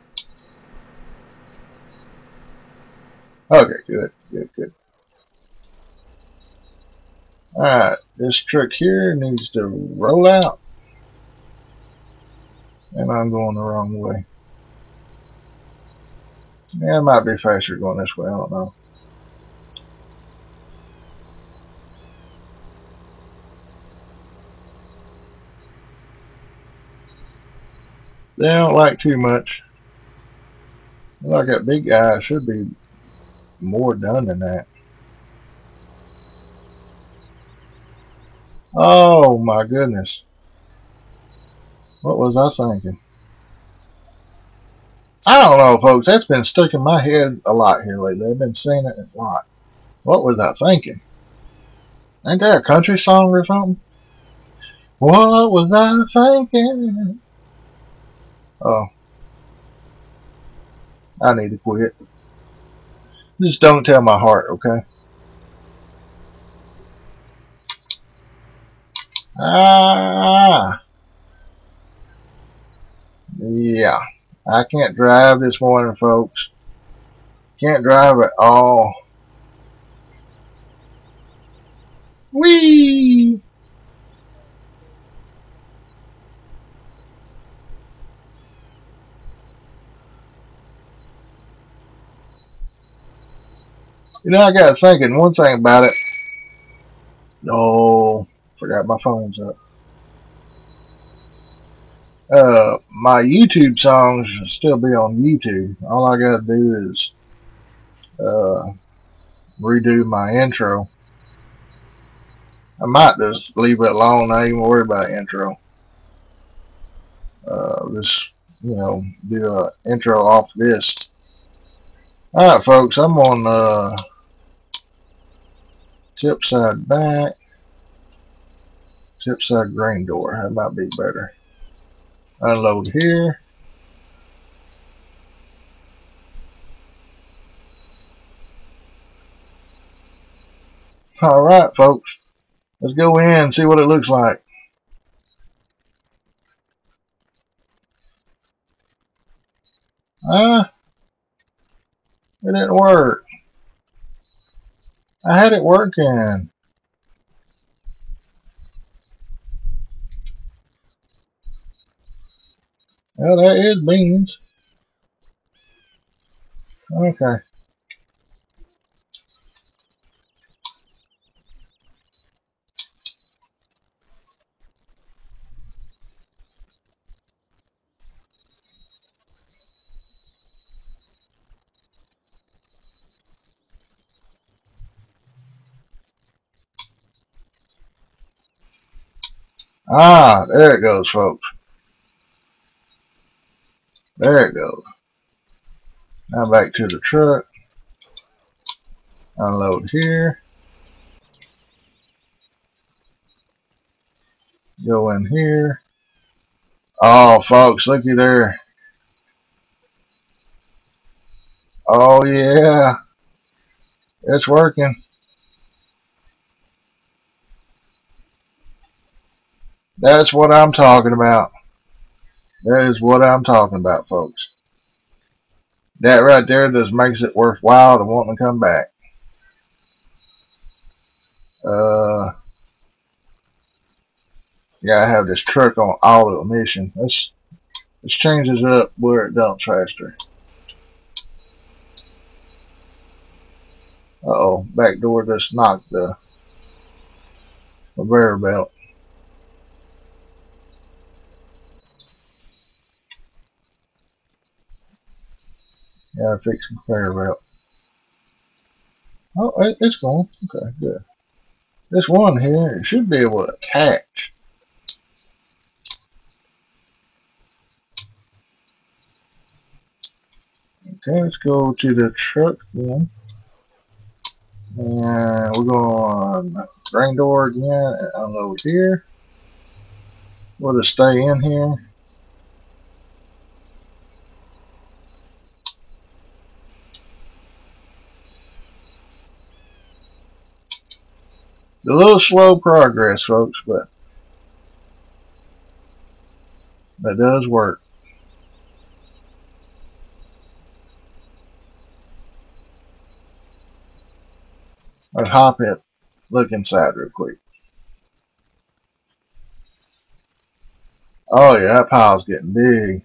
A: Okay, good. Alright, this truck here needs to roll out. And I'm going the wrong way. Yeah, it might be faster going this way, I don't know. They don't like too much. Like that big guy should be more done than that. Oh my goodness. What was I thinking? I don't know, folks. That's been stuck in my head a lot here lately. I've been saying it a lot. What was I thinking? Ain't that a country song or something? What was I thinking? Oh. I need to quit. Just don't tell my heart, okay? Yeah. I can't drive this morning, folks. Can't drive at all. Whee! You know, I got thinking one thing about it. Oh, forgot my phone's up. My YouTube songs will still be on YouTube. All I gotta do is redo my intro. I might just leave it alone. I ain't even worry about intro. Just, you know, do an intro off this. Alright, folks, I'm on tip side back. Tip side grain door. That might be better. Unload here. Alright, folks. Let's go in and see what it looks like. It didn't work. I had it working. Well, that is beans. Okay. Ah, there it goes, folks. There it goes. Now back to the truck. Unload here. Go in here. Oh, folks, looky there. Oh, yeah. It's working. That's what I'm talking about. That is what I'm talking about, folks. That right there just makes it worthwhile to want to come back. Yeah, I have this truck on auto emission. This changes up where it dumps faster. Uh-oh, back door just knocked the conveyor belt. Yeah, fix the conveyor belt. Oh, it's gone. Okay, good. This one here, it should be able to attach. Okay, let's go to the truck then. And we're going grain door again and unload here. We'll just stay in here. It's a little slow progress, folks, but that does work. Let's hop it, look inside real quick. Oh yeah, that pile's getting big.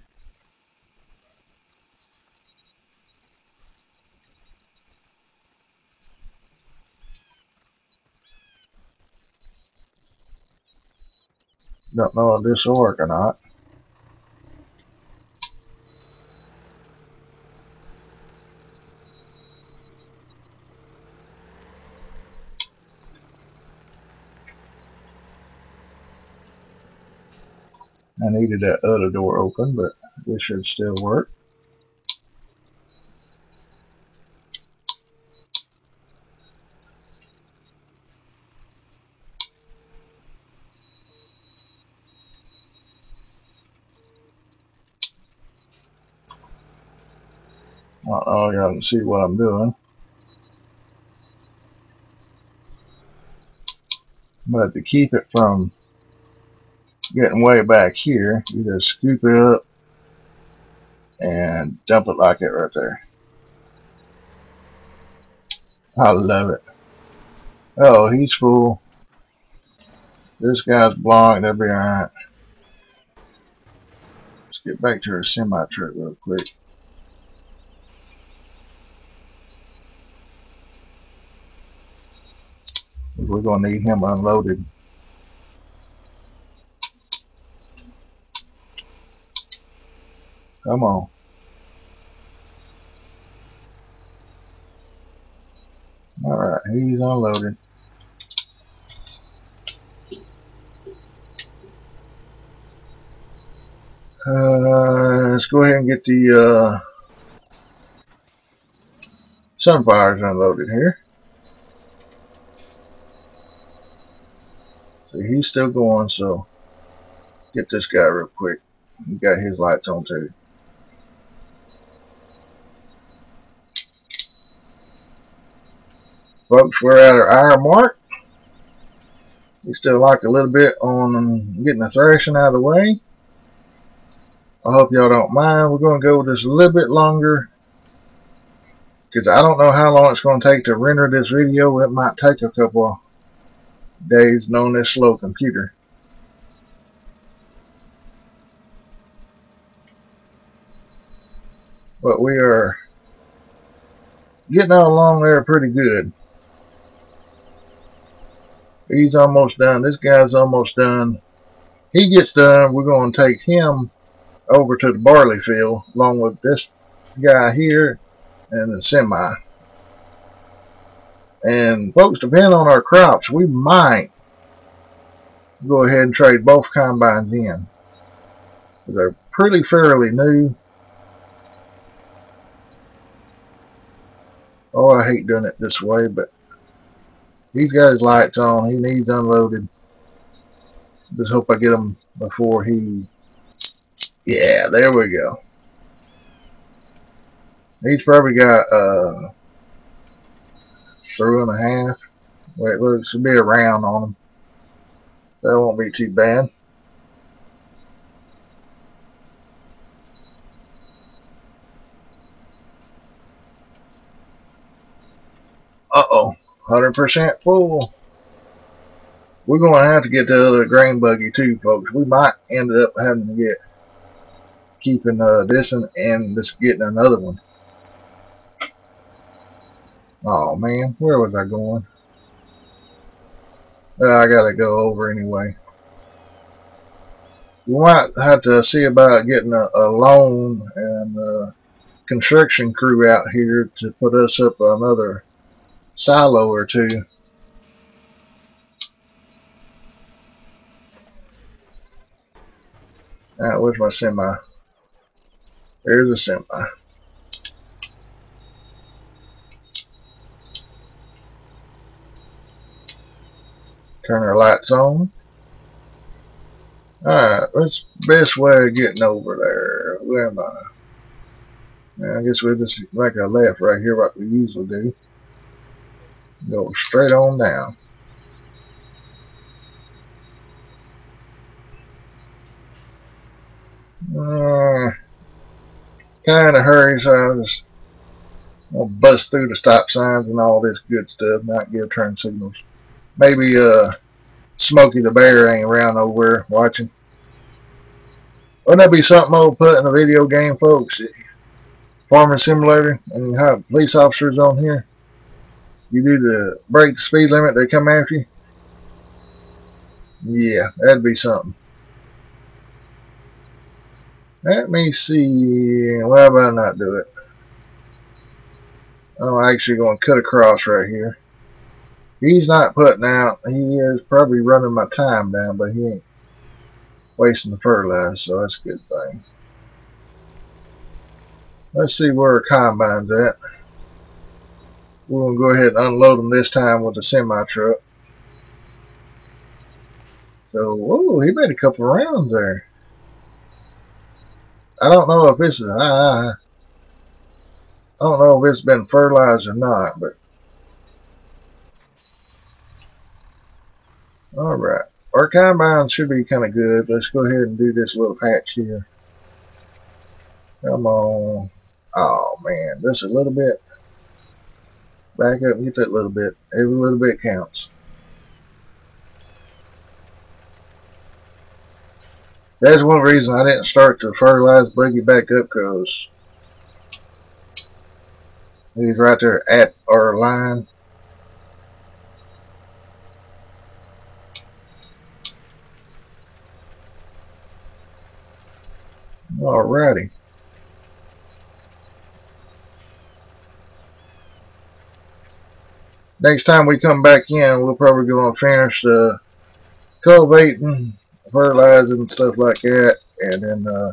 A: Don't know if this will work or not. I needed that other door open, but this should still work. Uh-oh, y'all can see what I'm doing. But to keep it from getting way back here, you just scoop it up and dump it like it right there. I love it. Oh, he's full. This guy's blocked. That'll be alright. Let's get back to our semi truck real quick. We're going to need him unloaded. Come on. Alright, he's unloaded. Let's go ahead and get the sunfires unloaded here. See, he's still going, so get this guy real quick. He got his lights on too. Folks, we're at our hour mark. We still like a little bit on getting the thrashing out of the way. I hope y'all don't mind. We're going to go just a little bit longer because I don't know how long it's going to take to render this video. It might take a couple of days on this slow computer. But we are getting along there pretty good. He's almost done. This guy's almost done. He gets done. We're going to take him over to the barley field along with this guy here and the semi. And folks, depending on our crops, we might go ahead and trade both combines in. They're pretty fairly new. Oh, I hate doing it this way, but he's got his lights on. He needs unloaded. Just hope I get him before he... Yeah, there we go. He's probably got 3.5. Well, it looks to be a round on him. That won't be too bad. Uh-oh. 100% full. We're going to have to get the other grain buggy too, folks. We might end up having to get keeping this and just getting another one. Oh man, where was I going? I gotta go over anyway. We might have to see about getting a loan and a construction crew out here to put us up another silo or two. Where's my semi? There's a semi. Turn our lights on. Alright, what's the best way of getting over there? Where am I? I guess we'll just make a left right here like we usually do. Go straight on down. Kind of hurry, so I'll just bust through the stop signs and all this good stuff, not give turn signals. Maybe Smokey the Bear ain't around nowhere watching. Wouldn't that be something old put in a video game, folks? Farming simulator, and you have police officers on here. You do the break the speed limit, they come after you. Yeah, that'd be something. Let me see. Well, how about not do it? I'm actually going to cut across right here. He's not putting out. He is probably running my time down, but he ain't wasting the fertilizer, so that's a good thing. Let's see where our combine's at. We're going to go ahead and unload them this time with the semi-truck. So, whoa, he made a couple rounds there. I don't know if this is I don't know if it's been fertilized or not, but alright. Our combine should be kind of good. Let's go ahead and do this little patch here. Come on. Oh man, just a little bit. Back up and get that little bit. Every little bit counts. That's one reason I didn't start the fertilized buggy back up, because he's right there at our line. Alrighty. Next time we come back in, we'll probably go and finish cultivating, fertilizing, and stuff like that, and then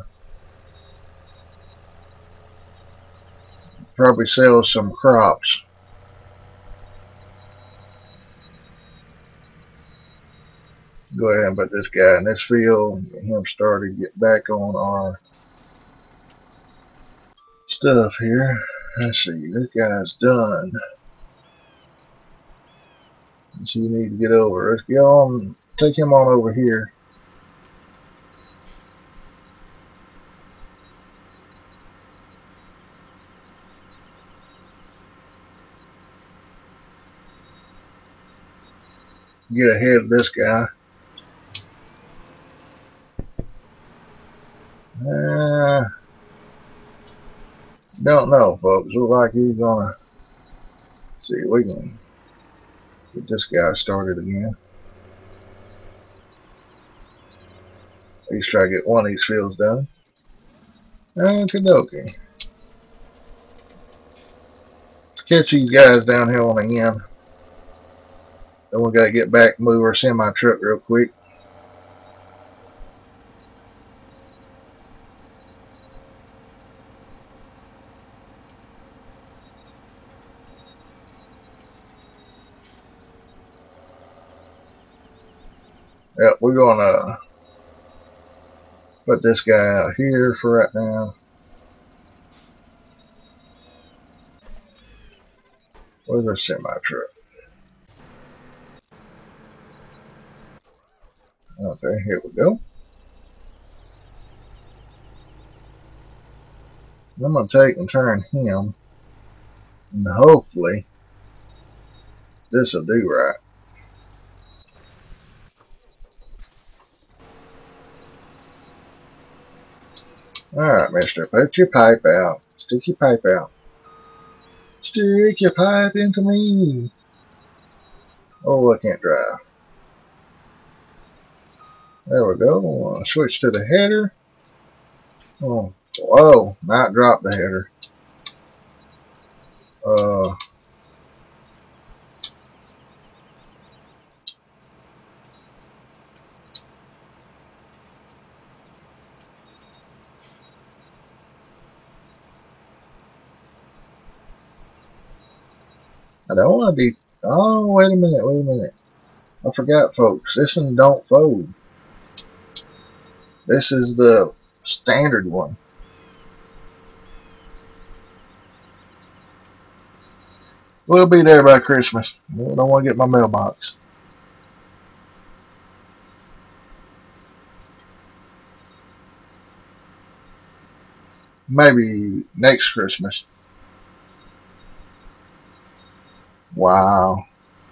A: probably sell some crops. Go ahead and put this guy in this field, get him started, get back on our stuff here. Let's see, this guy's done. So you need to get over. Let's get on, take him on over here. Get ahead of this guy. Don't know, folks. Looks like he's gonna see if we can get this guy started again. At least try to get one of these fields done. Okie dokie. Let's catch these guys down here on the end. Then we gotta get back and move our semi truck real quick. Yep, we're gonna put this guy out here for right now. Where's our semi truck? Okay, here we go. I'm gonna take and turn him, and hopefully this will do right. Alright, mister, put your pipe out. Stick your pipe out. Stick your pipe into me. Oh, I can't drive. There we go. We'll switch to the header. Oh, whoa, not drop the header. I don't want to be. Oh, wait a minute. I forgot, folks. This one don't fold. This is the standard one. We'll be there by Christmas. I don't want to get my mailbox. Maybe next Christmas. Wow.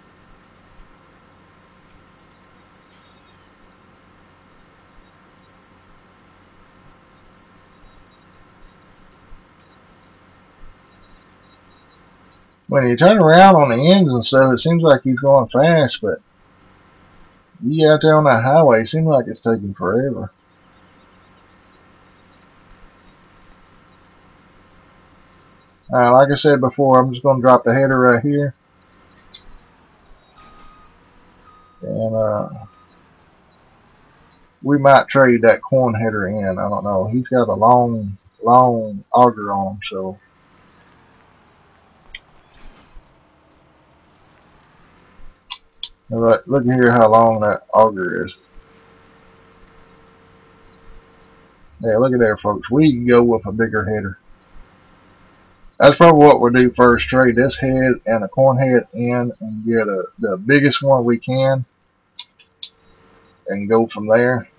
A: When you turn around on the ends and stuff, it seems like he's going fast, but you get out there on that highway, it seems like it's taking forever. Like I said before, I'm just going to drop the header right here. And we might trade that corn header in. I don't know. He's got a long auger on him, so. Look here how long that auger is. Yeah, look at there, folks. We can go with a bigger header. That's probably what we'll do first. Trade this head and a corn head in and get the biggest one we can and go from there.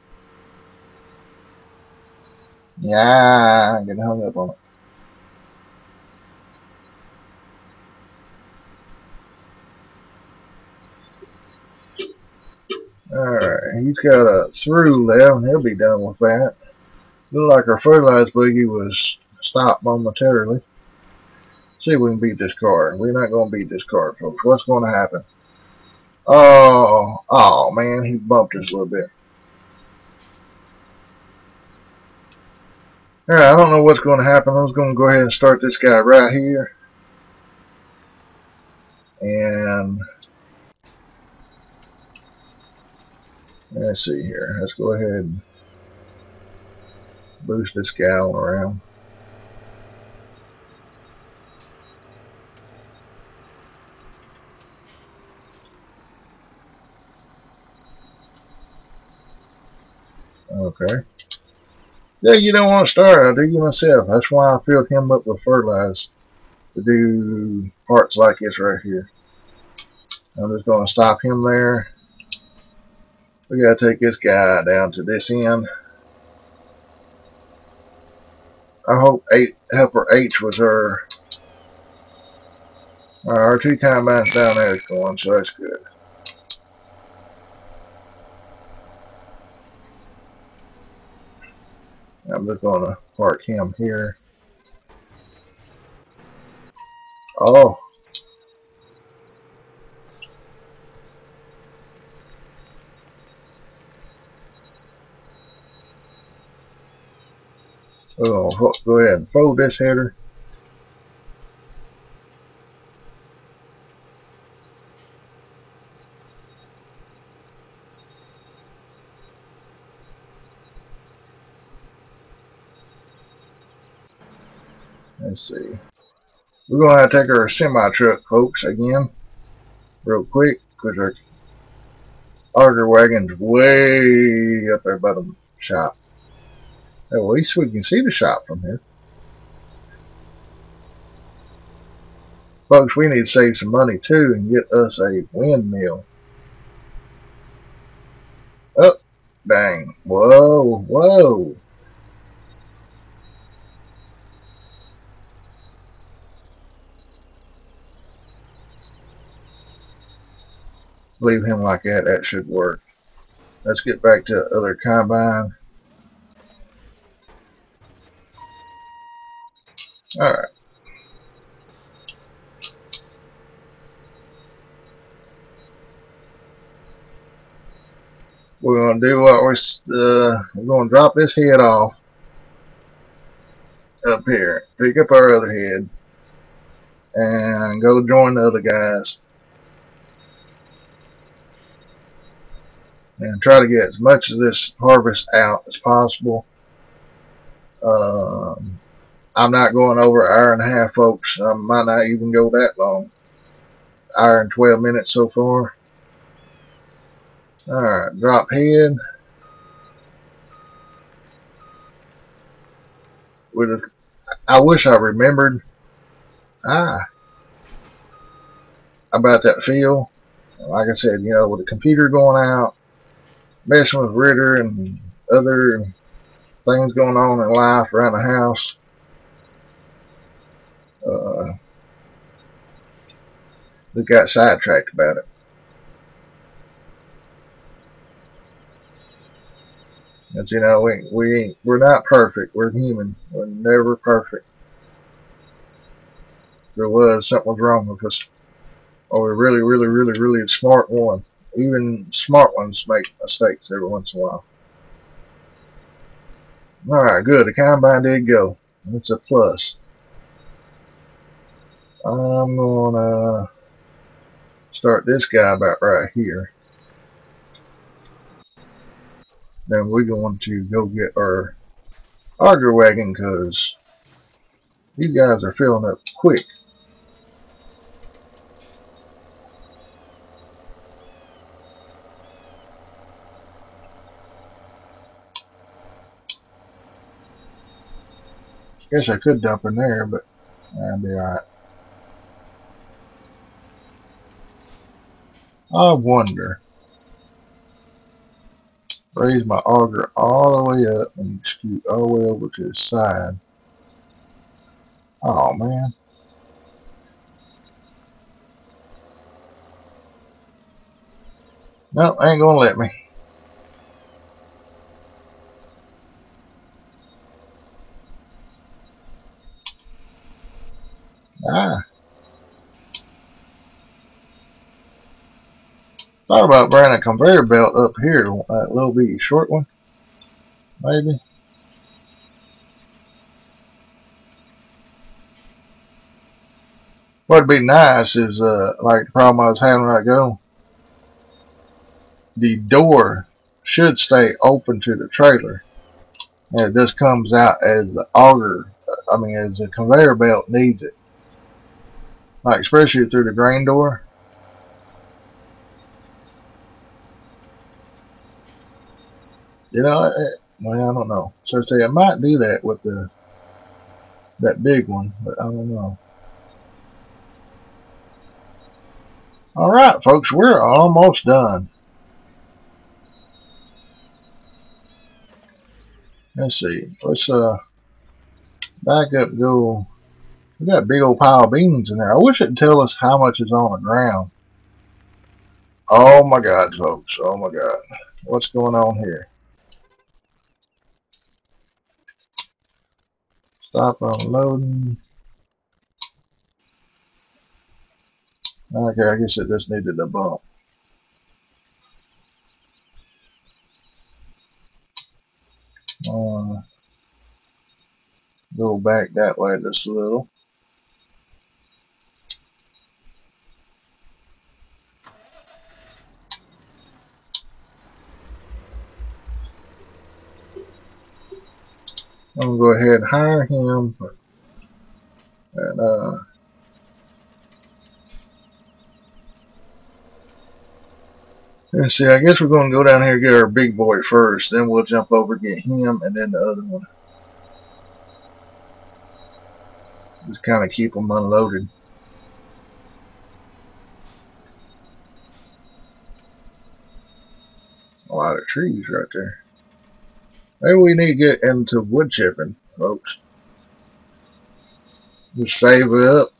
A: Yeah, I'm getting hung up on it. Alright, he's got a through left, and he'll be done with that. Look like our fertilizer buggy was stopped momentarily. See if we can beat this car. We're not going to beat this car, folks. What's going to happen? Oh man, he bumped us a little bit. Alright, I don't know what's going to happen. I'm just going to go ahead and start this guy right here. And let's see here. Let's go ahead and boost this guy on around. Okay. Yeah, you don't want to start. I do you myself. That's why I filled him up with fertilizer to do parts like this right here. I'm just going to stop him there. We got to take this guy down to this end. I hope helper H was our two combines down there is going, so that's good. I'm just going to park him here. Oh. Oh, go ahead and fold this header. Let's see. We're going to have to take our semi-truck, folks, again, real quick, because our auger wagon's way up there by the shop. At least we can see the shop from here. Folks, we need to save some money, too, and get us a windmill. Oh, dang. Whoa, whoa. Leave him like that. That should work. Let's get back to the other combine. Alright. We're going to do what we're going to drop this head off up here. Pick up our other head. And go join the other guys. And try to get as much of this harvest out as possible. I'm not going over an hour and a half, folks. I might not even go that long. Hour and 12 minutes so far. Alright, drop head. I wish I remembered about that field. Like I said, you know, with the computer going out, messing with Ritter and other things going on in life around the house. We got sidetracked about it. But you know, we're not perfect. We're human. We're never perfect. If there was, something was wrong with us. Or we're really a smart one. Even smart ones make mistakes every once in a while. Alright, good. The combine did go. It's a plus. I'm gonna start this guy about right here. Then we're going to go get our auger wagon because these guys are filling up quick. Guess I could dump in there, but that'd be alright. I wonder. Raise my auger all the way up and scoot all the way over to the side. Oh man. No, ain't gonna let me. Thought about bringing a conveyor belt up here, that little bitty short one, maybe. What'd be nice is, like the problem I was having right go, the door should stay open to the trailer. And it just comes out as the auger, as the conveyor belt needs it. Like, especially through the grain door. You know, Well, I don't know. So say I might do that with that big one, but I don't know. All right, folks, we're almost done. Let's see. Let's back up and go. We got a big old pile of beans in there. I wish it'd tell us how much is on the ground. Oh my God, folks. Oh my God. What's going on here? Stop unloading. Okay, I guess it just needed a bump. Go back that way just a little. I'm gonna go ahead and hire him. And let's see, I guess we're gonna go down here and get our big boy first, then we'll jump over and get him and then the other one. Just kind of keep them unloaded. A lot of trees right there. Maybe we need to get into wood chipping, folks. Just save it up.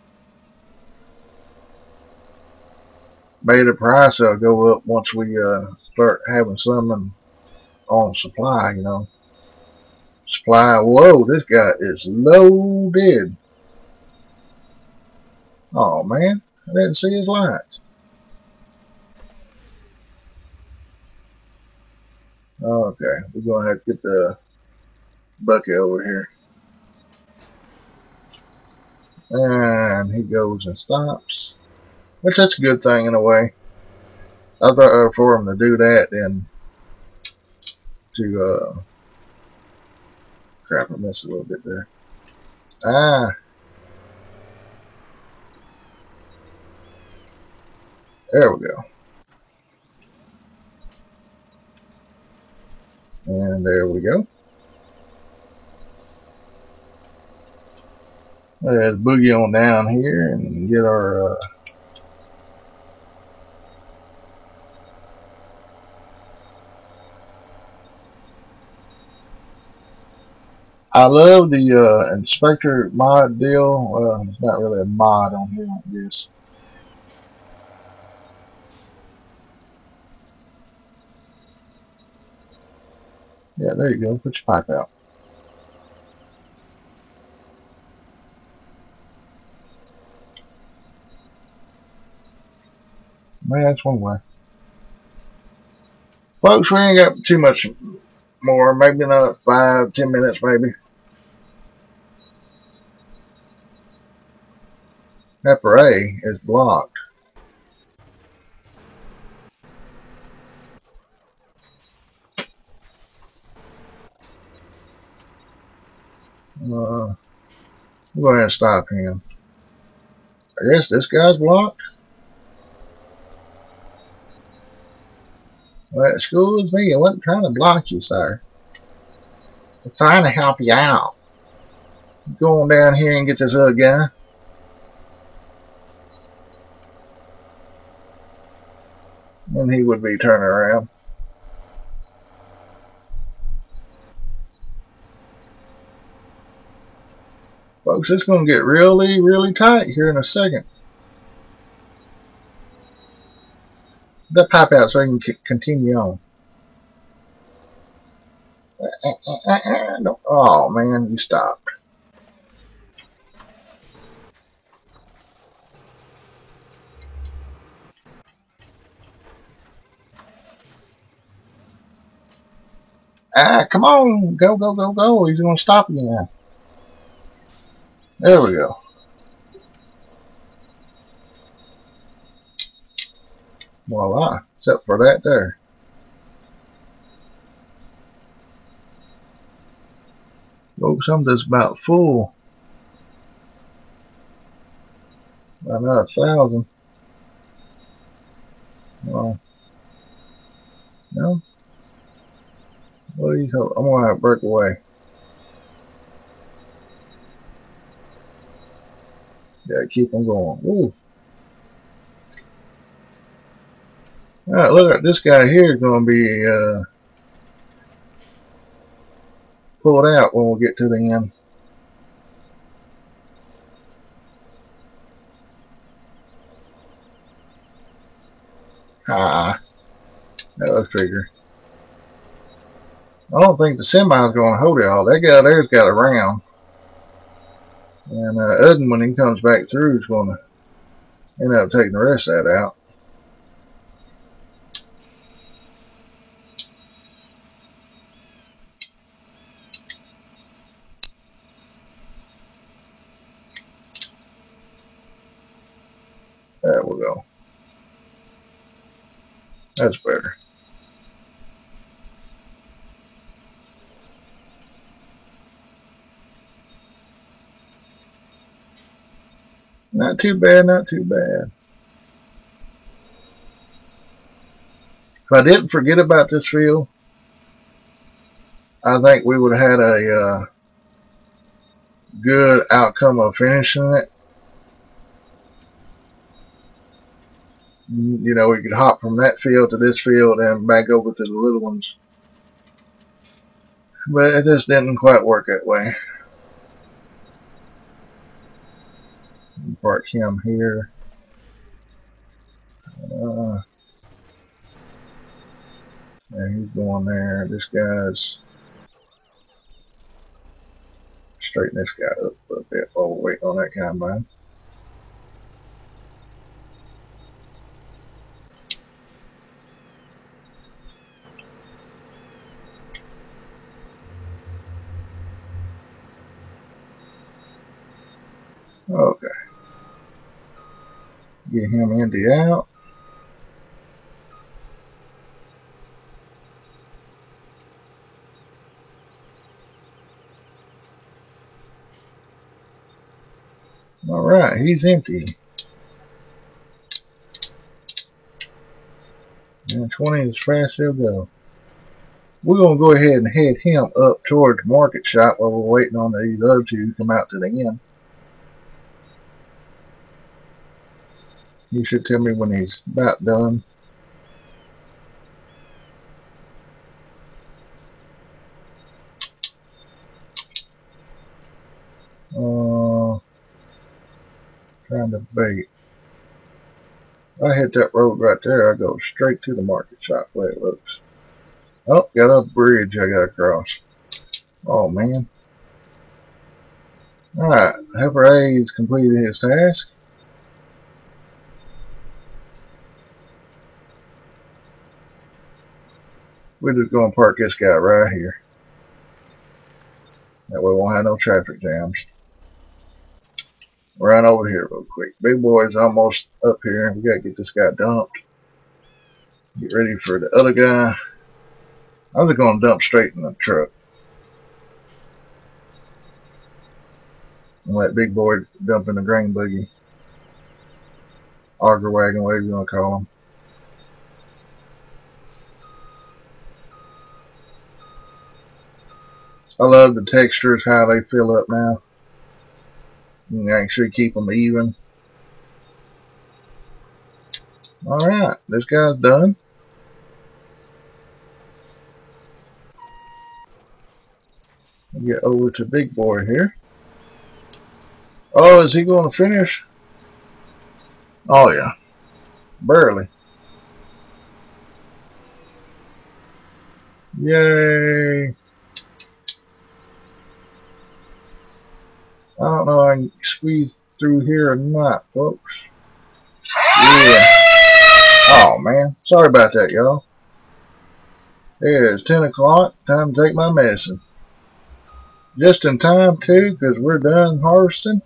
A: Maybe the price will go up once we start having something on supply, you know. Supply, whoa, this guy is loaded. Oh man, I didn't see his lights. Okay, we're gonna have to get the bucket over here. And he goes and stops. Which that's a good thing in a way. I thought for him to do that and to crap, I missed a little bit there. There we go. And there we go. Let's boogie on down here and get our I love the inspector mod deal. Well, it's not really a mod on here, I guess. Yeah, there you go. Put your pipe out. Man, that's one way. Folks, we ain't got too much more. Maybe another 5-10 minutes, maybe. Pepper A is blocked. We'll go ahead and stop him. I guess this guy's blocked. Well, excuse me, I wasn't trying to block you, sir. I'm trying to help you out. Go on down here and get this other guy. And he would be turning around. Folks, it's going to get really, really tight here in a second. That pipe out so I can continue on. Oh man, you stopped. Come on, go, go, go, go. He's going to stop again. There we go. Voila, except for that there. Folks, I'm just about full. Another 1,000. Well, no. What are you talking? I'm gonna have to break away. Yeah, keep them going. Ooh. Alright, look at this guy here is gonna be pulled out when we get to the end. Ah, that was trigger. I don't think the semi is going to hold it all. That guy there's got a round. And Udden, when he comes back through, is going to end up taking the rest of that out. There we go. That's better. Not too bad, not too bad. If I didn't forget about this field, I think we would have had a good outcome of finishing it. You know, we could hop from that field to this field and back over to the little ones. But it just didn't quite work that way. Park him here. And he's going there. This guy's straighten this guy up a bit while we're waiting on that combine. Okay. Get him empty out. Alright, he's empty. And 20 is fast he'll go. We're going to go ahead and head him up towards the market shop while we're waiting on these other two to come out to the end. He should tell me when he's about done. Trying to bait. If I hit that road right there, I go straight to the market shop the way it looks. Oh, got a bridge I got to cross. Oh, man. Alright, Heifer A's completed his task. We're just going to park this guy right here. That way we won't have no traffic jams. Run over here real quick. Big boy's almost up here. We got to get this guy dumped. Get ready for the other guy. I'm just going to dump straight in the truck. And let big boy dump in the grain buggy. Auger wagon, whatever you want to call them. I love the textures, how they fill up now. You can actually keep them even. Alright, this guy's done. We'll get over to big boy here. Oh, is he going to finish? Oh yeah, barely. Yay! I don't know if I can squeeze through here or not, folks. Yeah. Oh man, sorry about that, y'all. It is 10 o'clock, time to take my medicine. Just in time too, because we're done harvesting.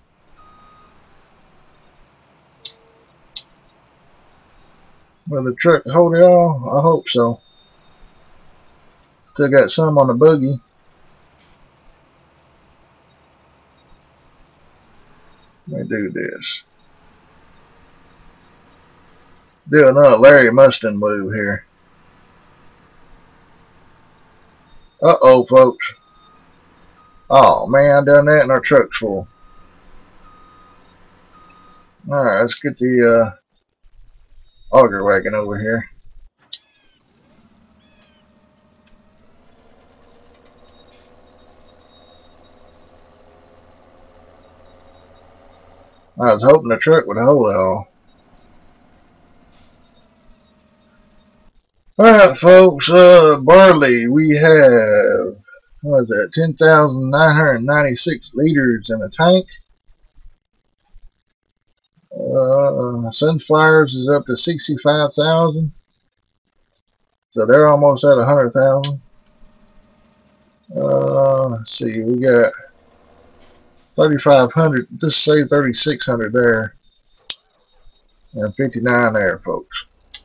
A: Will the truck hold it all? I hope so. Still got some on the buggy. Let me do this. Do another Larry Mustang move here. 10 o'clock, time to take my medicine. Just in time too, because we're done harvesting. Will the truck hold it all? I hope so. Still got some on the buggy. Do another Larry Mustang move here. 10 o'clock, time to take my medicine. Just in time too, because we're done harvesting. Will the truck hold it all? I hope so. Uh-oh, folks. Oh, man, I done that and our truck's full. Alright, let's get the auger wagon over here. I was hoping the truck would hold it all. Alright, folks, barley, we have, what is that, 10,996 liters in a tank. Sunflowers is up to 65,000. So they're almost at 100,000. Let's see, we got 3,500, just say 3,600 there. And 59 there, folks.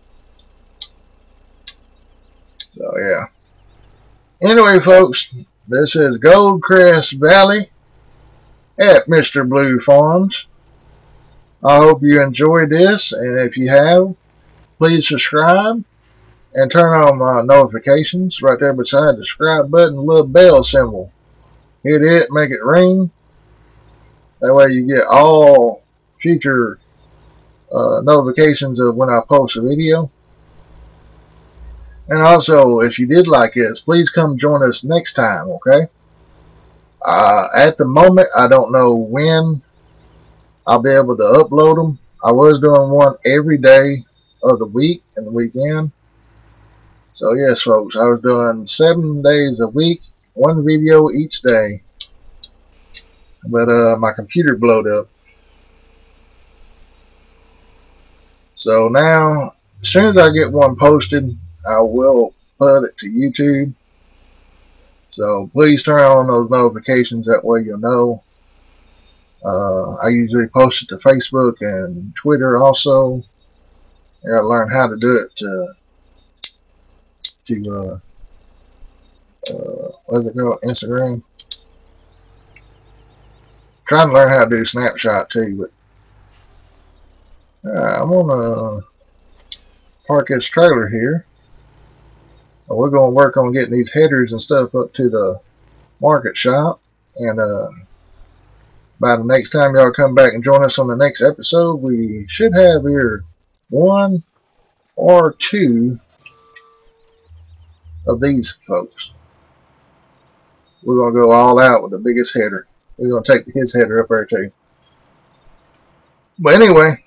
A: So, yeah. Anyway, folks, this is Goldcrest Valley at Mr. Blue Farms. I hope you enjoyed this, and if you have, please subscribe and turn on my notifications right there beside the subscribe button, the little bell symbol. Hit it, make it ring. That way you get all future notifications of when I post a video. And also, if you did like this, please come join us next time, okay? At the moment, I don't know when I'll be able to upload them. I was doing one every day of the week and the weekend. So yes, folks, I was doing 7 days a week, one video each day. But my computer blowed up. So now, as soon as I get one posted, I will put it to YouTube. So please turn on those notifications, that way you'll know. I usually post it to Facebook and Twitter also. I gotta learn how to do it what's it called? Instagram. Trying to learn how to do Snapchat too, but I'm gonna park this trailer here. We're gonna work on getting these headers and stuff up to the market shop, and by the next time y'all come back and join us on the next episode, we should have here 1 or 2 of these folks. We're going to go all out with the biggest header. We're going to take his header up there too. But anyway,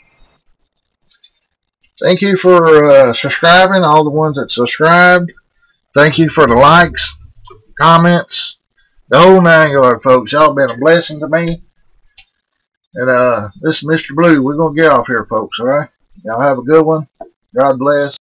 A: thank you for subscribing, all the ones that subscribed. Thank you for the likes, comments, the whole 9 yard, folks. Y'all been a blessing to me. And this is Mr. Blue. We're going to get off here, folks, alright? Y'all have a good one. God bless.